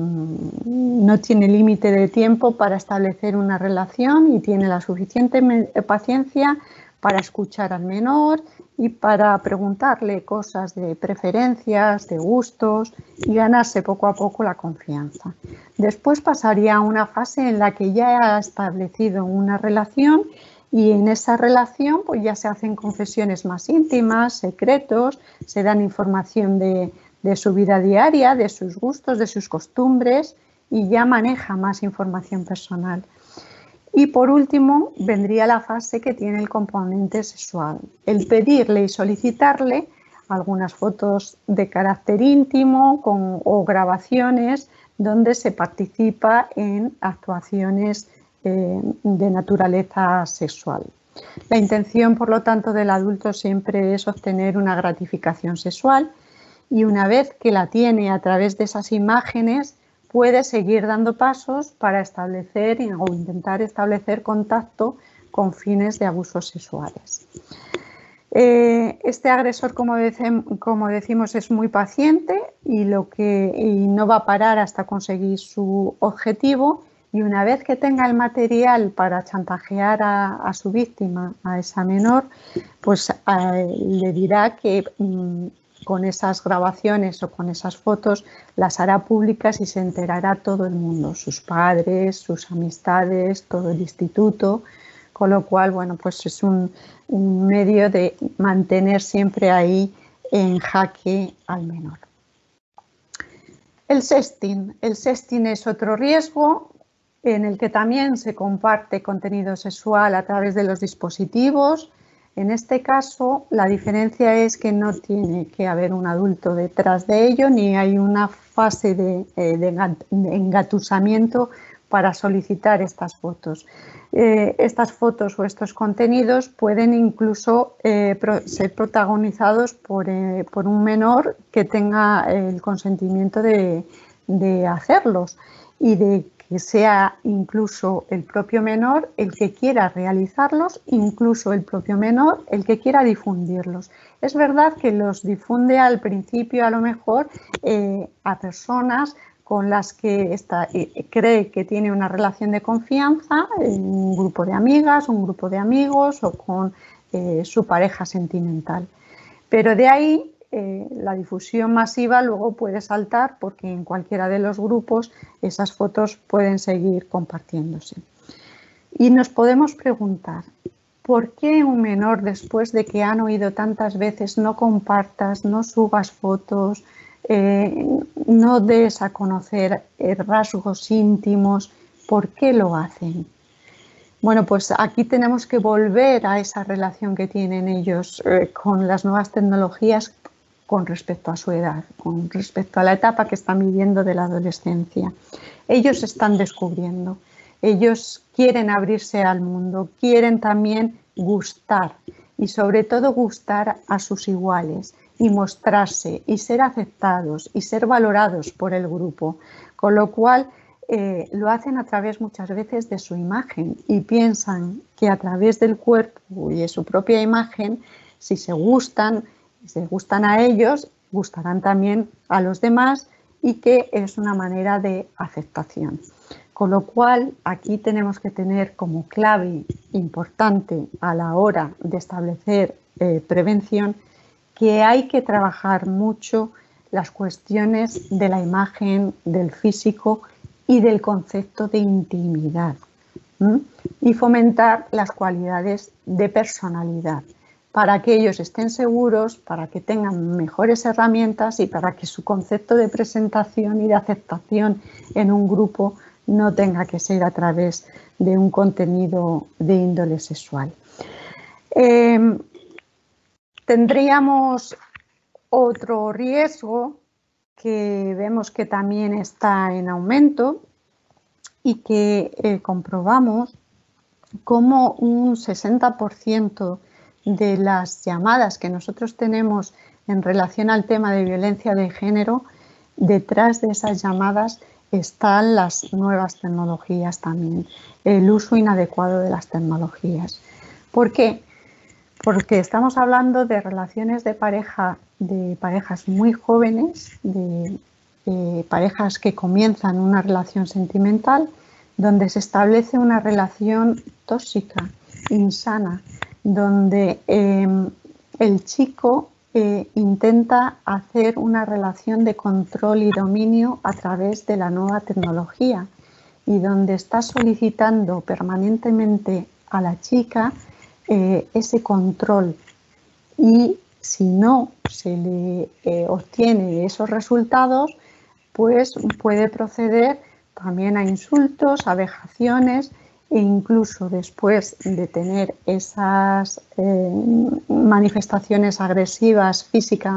límite de tiempo para establecer una relación y tiene la suficiente paciencia para escuchar al menor y para preguntarle cosas de preferencias, de gustos y ganarse poco a poco la confianza. Después pasaría a una fase en la que ya ha establecido una relación y en esa relación pues ya se hacen confesiones más íntimas, secretos, se dan información de su vida diaria, de sus gustos, de sus costumbres y ya maneja más información personal. Y por último vendría la fase que tiene el componente sexual, el pedirle y solicitarle algunas fotos de carácter íntimo o grabaciones donde se participa en actuaciones de naturaleza sexual. La intención, por lo tanto, del adulto siempre es obtener una gratificación sexual y una vez que la tiene a través de esas imágenes, puede seguir dando pasos para establecer o intentar establecer contacto con fines de abusos sexuales. Este agresor, como decimos, es muy paciente y no va a parar hasta conseguir su objetivo, y una vez que tenga el material para chantajear a su víctima, a esa menor, pues le dirá que con esas grabaciones o con esas fotos las hará públicas y se enterará todo el mundo, sus padres, sus amistades, todo el instituto, con lo cual, bueno, pues es un medio de mantener siempre ahí en jaque al menor. El sexting es otro riesgo en el que también se comparte contenido sexual a través de los dispositivos. En este caso, la diferencia es que no tiene que haber un adulto detrás de ello, ni hay una fase de engatusamiento para solicitar estas fotos. Estas fotos o estos contenidos pueden incluso ser protagonizados por un menor que tenga el consentimiento de hacerlos y de que sea incluso el propio menor el que quiera realizarlos, incluso el propio menor el que quiera difundirlos. Es verdad que los difunde al principio a lo mejor a personas con las que cree que tiene una relación de confianza, un grupo de amigas, un grupo de amigos o con su pareja sentimental. Pero de ahí la difusión masiva luego puede saltar porque en cualquiera de los grupos esas fotos pueden seguir compartiéndose. Y nos podemos preguntar, ¿por qué un menor, después de que han oído tantas veces no compartas, no subas fotos, no des a conocer rasgos íntimos, por qué lo hacen? Bueno, pues aquí tenemos que volver a esa relación que tienen ellos con las nuevas tecnologías con respecto a su edad, con respecto a la etapa que están viviendo de la adolescencia. Ellos están descubriendo, ellos quieren abrirse al mundo, quieren también gustar y sobre todo gustar a sus iguales. y mostrarse y ser aceptados y ser valorados por el grupo, con lo cual lo hacen a través muchas veces de su imagen y piensan que a través del cuerpo y de su propia imagen, si se gustan a ellos, gustarán también a los demás y que es una manera de aceptación. Con lo cual, aquí tenemos que tener como clave importante a la hora de establecer prevención que hay que trabajar mucho las cuestiones de la imagen, del físico y del concepto de intimidad, y fomentar las cualidades de personalidad para que ellos estén seguros, para que tengan mejores herramientas y para que su concepto de presentación y de aceptación en un grupo no tenga que ser a través de un contenido de índole sexual. Tendríamos otro riesgo que vemos que también está en aumento y que comprobamos como un 60% de las llamadas que nosotros tenemos en relación al tema de violencia de género, detrás de esas llamadas están las nuevas tecnologías también, el uso inadecuado de las tecnologías. ¿Por qué? Porque estamos hablando de relaciones de parejas muy jóvenes, de parejas que comienzan una relación sentimental, donde se establece una relación tóxica, insana, donde el chico intenta hacer una relación de control y dominio a través de la nueva tecnología y donde está solicitando permanentemente a la chica ese control, y si no se le obtiene esos resultados, pues puede proceder también a insultos, a vejaciones, e incluso después de tener esas manifestaciones agresivas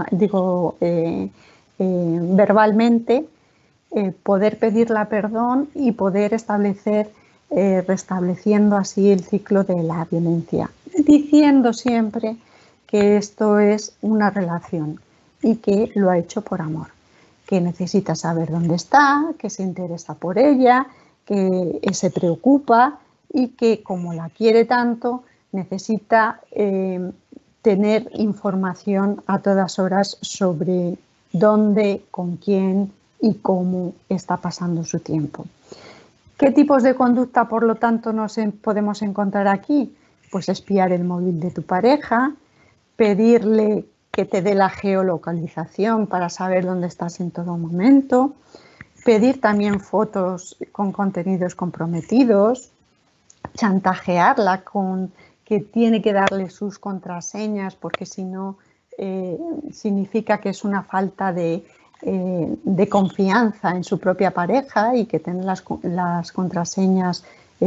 verbalmente, poder pedirla perdón y poder establecer, restableciendo así el ciclo de la violencia, diciendo siempre que esto es una relación y que lo ha hecho por amor, que necesita saber dónde está, que se interesa por ella, que se preocupa y que como la quiere tanto necesita tener información a todas horas sobre dónde, con quién y cómo está pasando su tiempo. ¿Qué tipos de conducta, por lo tanto, podemos encontrar aquí? Pues espiar el móvil de tu pareja, pedirle que te dé la geolocalización para saber dónde estás en todo momento, pedir también fotos con contenidos comprometidos, chantajearla con que tiene que darle sus contraseñas porque si no significa que es una falta de confianza en su propia pareja y que tener las contraseñas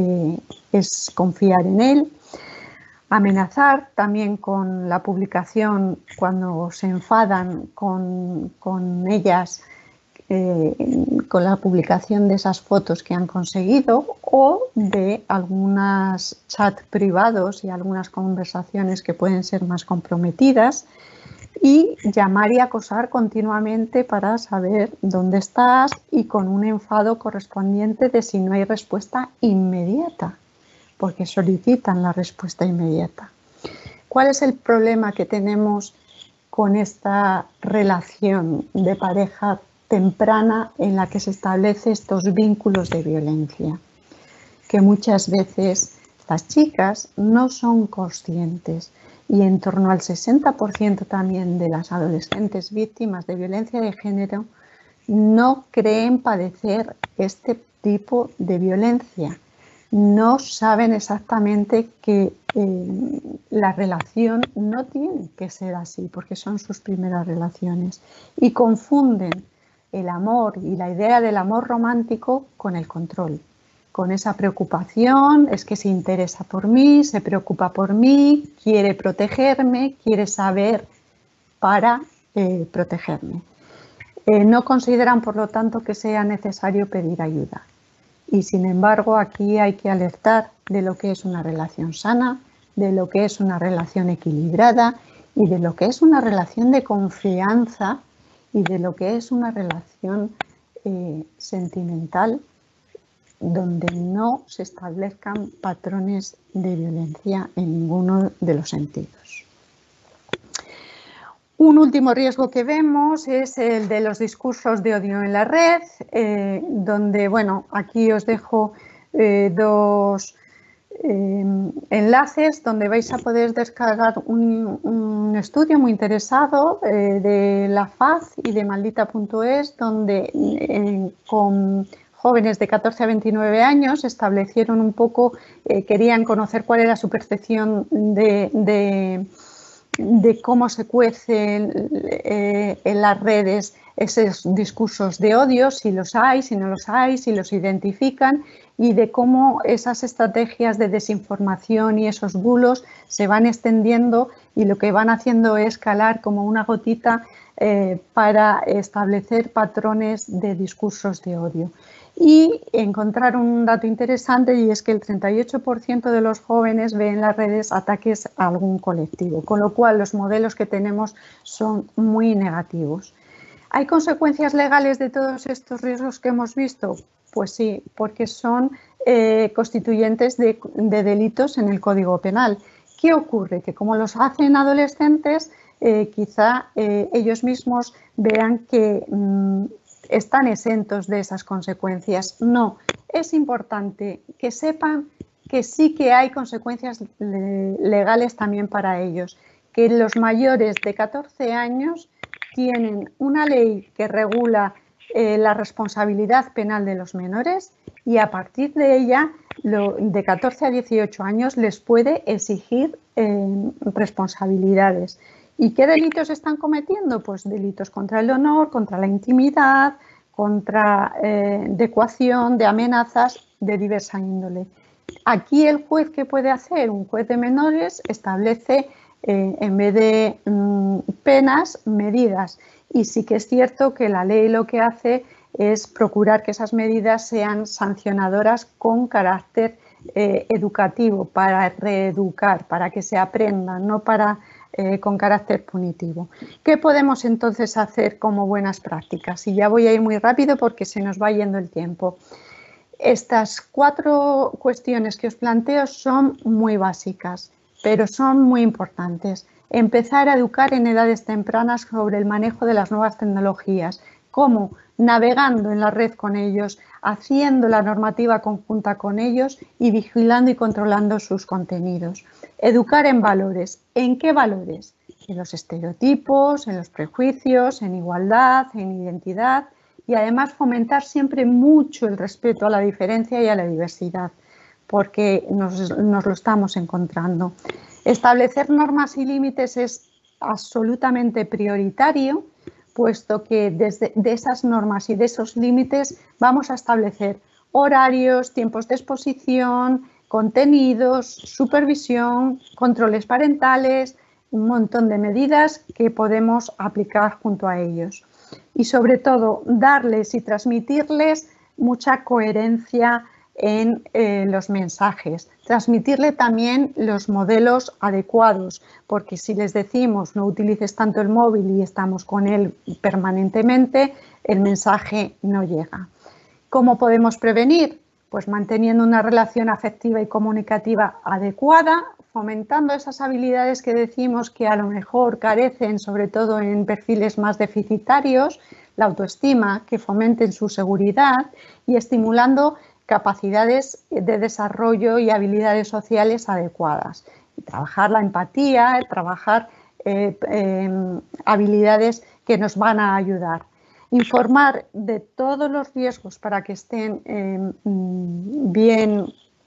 es confiar en él. Amenazar también con la publicación cuando se enfadan con ellas, con la publicación de esas fotos que han conseguido o de algunos chats privados y algunas conversaciones que pueden ser más comprometidas, y llamar y acosar continuamente para saber dónde estás y con un enfado correspondiente de si no hay respuesta inmediata, porque solicitan la respuesta inmediata. ¿Cuál es el problema que tenemos con esta relación de pareja temprana en la que se establecen estos vínculos de violencia? Que muchas veces las chicas no son conscientes y en torno al 60% también de las adolescentes víctimas de violencia de género no creen padecer este tipo de violencia. No saben exactamente que la relación no tiene que ser así porque son sus primeras relaciones y confunden el amor y la idea del amor romántico con el control, con esa preocupación, es que se interesa por mí, se preocupa por mí, quiere protegerme, quiere saber para protegerme. No consideran, por lo tanto, que sea necesario pedir ayuda. Y sin embargo, aquí hay que alertar de lo que es una relación sana, de lo que es una relación equilibrada y de lo que es una relación de confianza y de lo que es una relación sentimental donde no se establezcan patrones de violencia en ninguno de los sentidos. Un último riesgo que vemos es el de los discursos de odio en la red, donde, bueno, aquí os dejo dos enlaces donde vais a poder descargar un estudio muy interesado de la FAZ y de maldita.es, donde con jóvenes de 14 a 29 años establecieron un poco, querían conocer cuál era su percepción de cómo se cuecen en las redes esos discursos de odio, si los hay, si no los hay, si los identifican, y de cómo esas estrategias de desinformación y esos bulos se van extendiendo y lo que van haciendo es calar como una gotita para establecer patrones de discursos de odio. Y encontrar un dato interesante, y es que el 38% de los jóvenes ve en las redes ataques a algún colectivo, con lo cual los modelos que tenemos son muy negativos. ¿Hay consecuencias legales de todos estos riesgos que hemos visto? Pues sí, porque son constituyentes de delitos en el Código Penal. ¿Qué ocurre? Que como los hacen adolescentes, quizá ellos mismos vean que están exentos de esas consecuencias. No, es importante que sepan que sí que hay consecuencias legales también para ellos, que los mayores de 14 años tienen una ley que regula la responsabilidad penal de los menores y a partir de ella, de 14 a 18 años, les puede exigir responsabilidades. ¿Y qué delitos están cometiendo? Pues delitos contra el honor, contra la intimidad, contra de coacción, de amenazas de diversa índole. Aquí el juez, ¿qué puede hacer? Un juez de menores establece, en vez de penas, medidas. Y sí que es cierto que la ley lo que hace es procurar que esas medidas sean sancionadoras con carácter educativo, para reeducar, para que se aprendan, no para con carácter punitivo. ¿Qué podemos entonces hacer como buenas prácticas? Y ya voy a ir muy rápido porque se nos va yendo el tiempo. Estas 4 cuestiones que os planteo son muy básicas, pero son muy importantes. Empezar a educar en edades tempranas sobre el manejo de las nuevas tecnologías, cómo navegando en la red con ellos, haciendo la normativa conjunta con ellos y vigilando y controlando sus contenidos. Educar en valores. ¿En qué valores? En los estereotipos, en los prejuicios, en igualdad, en identidad y además fomentar siempre mucho el respeto a la diferencia y a la diversidad, porque nos lo estamos encontrando. Establecer normas y límites es absolutamente prioritario, puesto que desde esas normas y de esos límites vamos a establecer horarios, tiempos de exposición, contenidos, supervisión, controles parentales, un montón de medidas que podemos aplicar junto a ellos. Y sobre todo, darles y transmitirles mucha coherencia en los mensajes, transmitirle también los modelos adecuados, porque si les decimos no utilices tanto el móvil y estamos con él permanentemente, el mensaje no llega. ¿Cómo podemos prevenir? Pues manteniendo una relación afectiva y comunicativa adecuada, fomentando esas habilidades que decimos que a lo mejor carecen, sobre todo en perfiles más deficitarios, la autoestima, que fomenten su seguridad y estimulando capacidades de desarrollo y habilidades sociales adecuadas. Y trabajar la empatía, trabajar habilidades que nos van a ayudar. Informar de todos los riesgos para que estén bien,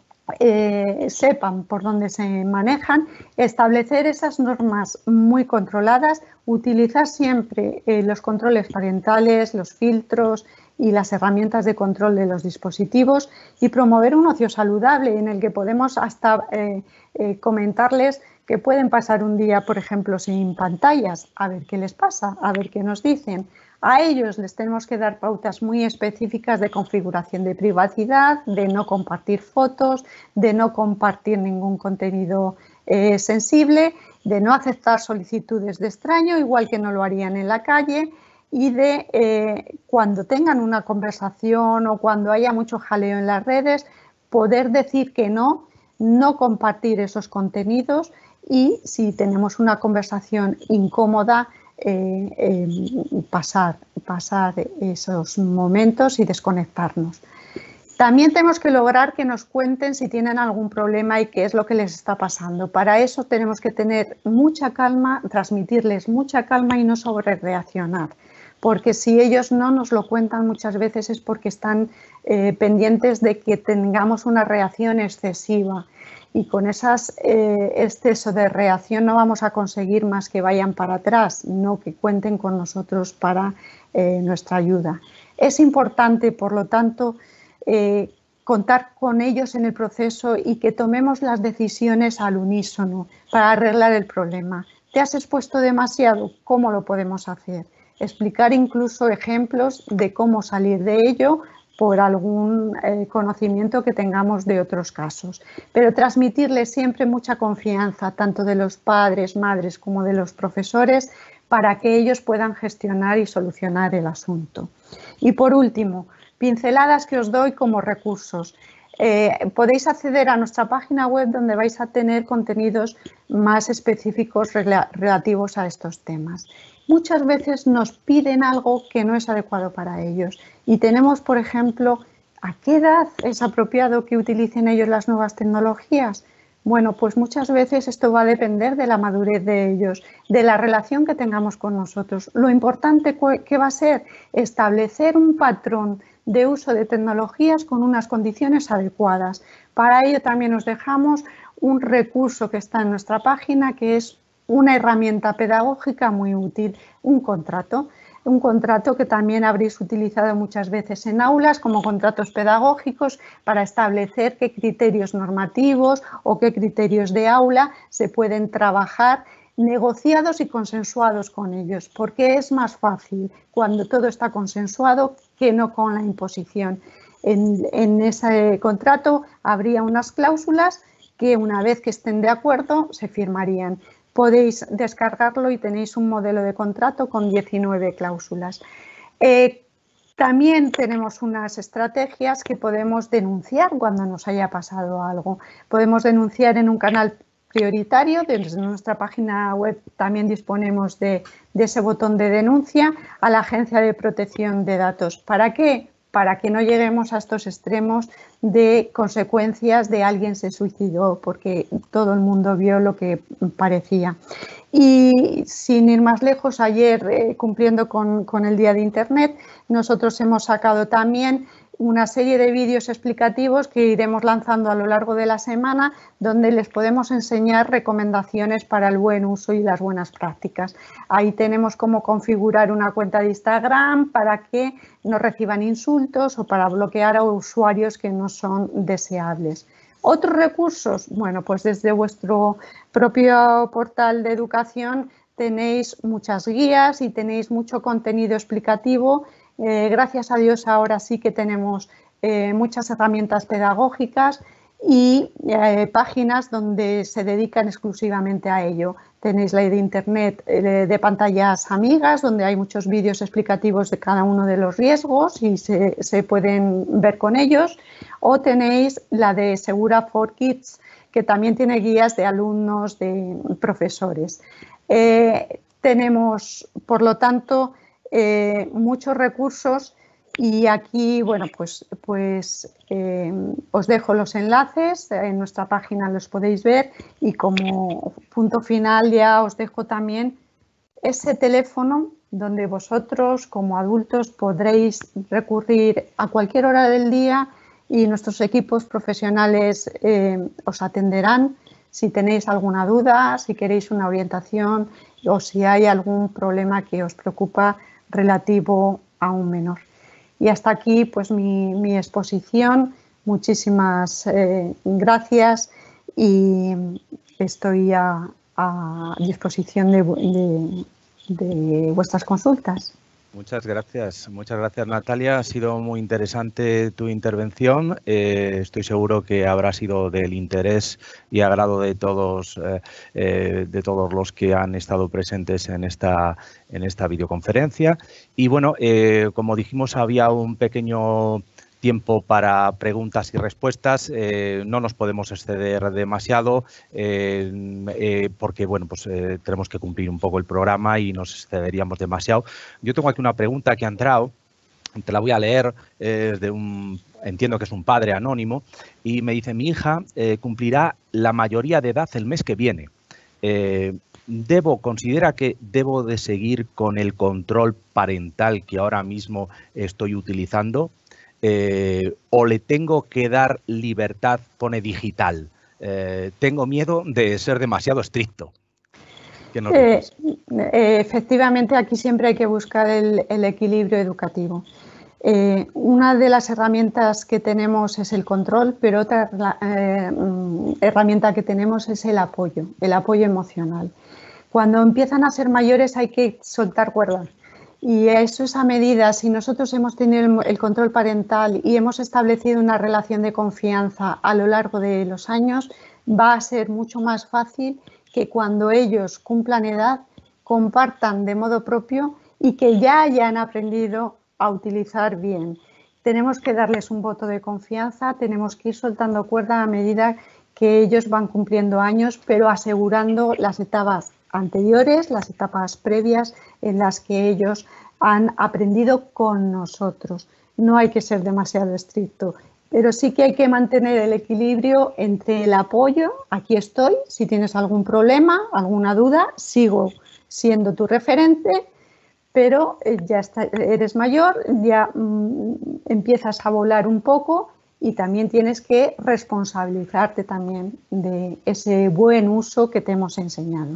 sepan por dónde se manejan, establecer esas normas muy controladas, utilizar siempre los controles parentales, los filtros y las herramientas de control de los dispositivos y promover un ocio saludable en el que podemos hasta comentarles que pueden pasar un día, por ejemplo, sin pantallas, a ver qué les pasa, a ver qué nos dicen. A ellos les tenemos que dar pautas muy específicas de configuración de privacidad, de no compartir fotos, de no compartir ningún contenido sensible, de no aceptar solicitudes de extraño, igual que no lo harían en la calle, y de cuando tengan una conversación o cuando haya mucho jaleo en las redes, poder decir que no, no compartir esos contenidos y si tenemos una conversación incómoda, pasar esos momentos y desconectarnos. También tenemos que lograr que nos cuenten si tienen algún problema y qué es lo que les está pasando. Para eso tenemos que tener mucha calma, transmitirles mucha calma y no sobrereaccionar. Porque si ellos no nos lo cuentan muchas veces es porque están pendientes de que tengamos una reacción excesiva. Y con ese exceso de reacción no vamos a conseguir más que vayan para atrás, no que cuenten con nosotros para nuestra ayuda. Es importante, por lo tanto, contar con ellos en el proceso y que tomemos las decisiones al unísono para arreglar el problema. ¿Te has expuesto demasiado? ¿Cómo lo podemos hacer? Explicar incluso ejemplos de cómo salir de ello por algún conocimiento que tengamos de otros casos. Pero transmitirles siempre mucha confianza, tanto de los padres, madres como de los profesores, para que ellos puedan gestionar y solucionar el asunto. Y por último, pinceladas que os doy como recursos. Podéis acceder a nuestra página web donde vais a tener contenidos más específicos relativos a estos temas. Muchas veces nos piden algo que no es adecuado para ellos y tenemos, por ejemplo, ¿a qué edad es apropiado que utilicen ellos las nuevas tecnologías? Bueno, pues muchas veces esto va a depender de la madurez de ellos, de la relación que tengamos con nosotros. Lo importante que va a ser establecer un patrón de uso de tecnologías con unas condiciones adecuadas. Para ello también os dejamos un recurso que está en nuestra página, que es una herramienta pedagógica muy útil, un contrato que también habréis utilizado muchas veces en aulas como contratos pedagógicos para establecer qué criterios normativos o qué criterios de aula se pueden trabajar negociados y consensuados con ellos, porque es más fácil cuando todo está consensuado que no con la imposición. En ese contrato habría unas cláusulas que una vez que estén de acuerdo se firmarían. Podéis descargarlo y tenéis un modelo de contrato con 19 cláusulas. También tenemos unas estrategias que podemos denunciar cuando nos haya pasado algo. Podemos denunciar en un canal prioritario. Desde nuestra página web también disponemos de ese botón de denuncia a la Agencia de Protección de Datos. ¿Para qué? Para que no lleguemos a estos extremos de consecuencias de alguien se suicidó, porque todo el mundo vio lo que parecía. Y sin ir más lejos, ayer, cumpliendo con el Día de Internet, nosotros hemos sacado también una serie de vídeos explicativos que iremos lanzando a lo largo de la semana, donde les podemos enseñar recomendaciones para el buen uso y las buenas prácticas. Ahí tenemos cómo configurar una cuenta de Instagram para que no reciban insultos o para bloquear a usuarios que no son deseables. ¿Otros recursos? Bueno, pues desde vuestro propio portal de educación tenéis muchas guías y tenéis mucho contenido explicativo. Gracias a Dios ahora sí que tenemos muchas herramientas pedagógicas y páginas donde se dedican exclusivamente a ello. Tenéis la de Internet de pantallas amigas, donde hay muchos vídeos explicativos de cada uno de los riesgos y se pueden ver con ellos. O tenéis la de Segura for Kids, que también tiene guías de alumnos, de profesores. Tenemos, por lo tanto, muchos recursos y aquí, bueno, pues os dejo los enlaces, en nuestra página los podéis ver y como punto final ya os dejo también ese teléfono donde vosotros como adultos podréis recurrir a cualquier hora del día y nuestros equipos profesionales os atenderán si tenéis alguna duda, si queréis una orientación o si hay algún problema que os preocupa relativo a un menor. Y hasta aquí pues mi exposición. Muchísimas gracias y estoy a disposición de vuestras consultas. Muchas gracias Natalia. Ha sido muy interesante tu intervención. Estoy seguro que habrá sido del interés y agrado de todos los que han estado presentes en esta videoconferencia. Y bueno, como dijimos, había un pequeño tiempo para preguntas y respuestas. No nos podemos exceder demasiado porque bueno, pues tenemos que cumplir un poco el programa y nos excederíamos demasiado. Yo tengo aquí una pregunta que ha entrado, te la voy a leer, entiendo que es un padre anónimo, y me dice: mi hija cumplirá la mayoría de edad el mes que viene. ¿Considera que debo de seguir con el control parental que ahora mismo estoy utilizando? ¿O le tengo que dar libertad, pone digital? Tengo miedo de ser demasiado estricto. ¿Qué nos dices? Efectivamente, aquí siempre hay que buscar el equilibrio educativo. Una de las herramientas que tenemos es el control, pero otra herramienta que tenemos es el apoyo emocional. Cuando empiezan a ser mayores hay que soltar cuerda. Y eso es a medida, si nosotros hemos tenido el control parental y hemos establecido una relación de confianza a lo largo de los años, va a ser mucho más fácil que cuando ellos cumplan edad compartan de modo propio y que ya hayan aprendido a utilizar bien. Tenemos que darles un voto de confianza, tenemos que ir soltando cuerda a medida que ellos van cumpliendo años, pero asegurando las etapas anteriores, las etapas previas en las que ellos han aprendido con nosotros. No hay que ser demasiado estricto, pero sí que hay que mantener el equilibrio entre el apoyo, aquí estoy, si tienes algún problema, alguna duda, sigo siendo tu referente, pero ya eres mayor, ya empiezas a volar un poco y también tienes que responsabilizarte también de ese buen uso que te hemos enseñado.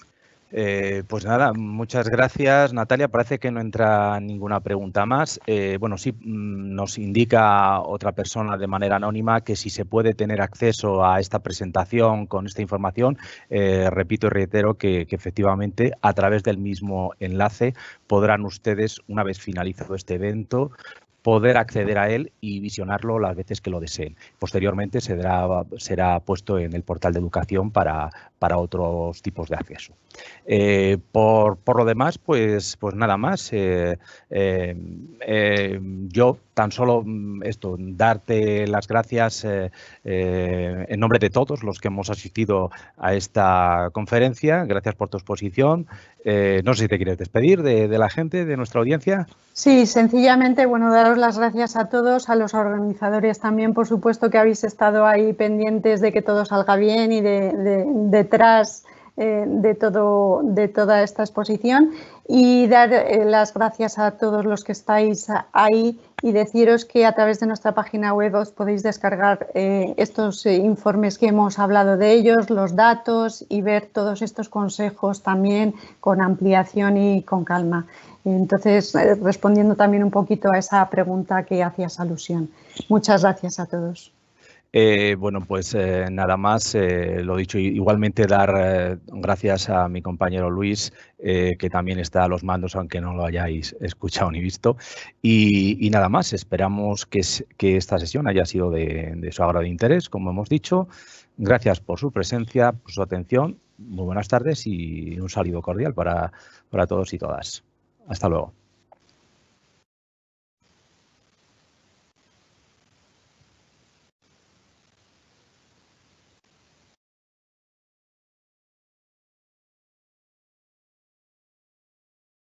Pues nada, muchas gracias, Natalia. Parece que no entra ninguna pregunta más. Bueno, sí nos indica otra persona de manera anónima que si se puede tener acceso a esta presentación con esta información, repito y reitero que efectivamente a través del mismo enlace podrán ustedes, una vez finalizado este evento, poder acceder a él y visionarlo las veces que lo deseen. Posteriormente será puesto en el portal de educación para otros tipos de acceso. Por lo demás, pues nada más. Yo tan solo darte las gracias en nombre de todos los que hemos asistido a esta conferencia. Gracias por tu exposición. No sé si te quieres despedir de la gente, de nuestra audiencia. Sí, sencillamente, bueno, daros las gracias a todos, a los organizadores también, por supuesto, que habéis estado ahí pendientes de que todo salga bien y detrás de toda esta exposición, y dar las gracias a todos los que estáis ahí y deciros que a través de nuestra página web os podéis descargar estos informes que hemos hablado de ellos, los datos, y ver todos estos consejos también con ampliación y con calma. Entonces, respondiendo también un poquito a esa pregunta que hacías alusión. Muchas gracias a todos. Bueno, pues nada más, lo dicho, igualmente dar gracias a mi compañero Luis, que también está a los mandos, aunque no lo hayáis escuchado ni visto. Y nada más, esperamos que esta sesión haya sido de su agrado e interés, como hemos dicho. Gracias por su presencia, por su atención. Muy buenas tardes y un saludo cordial para todos y todas. Hasta luego.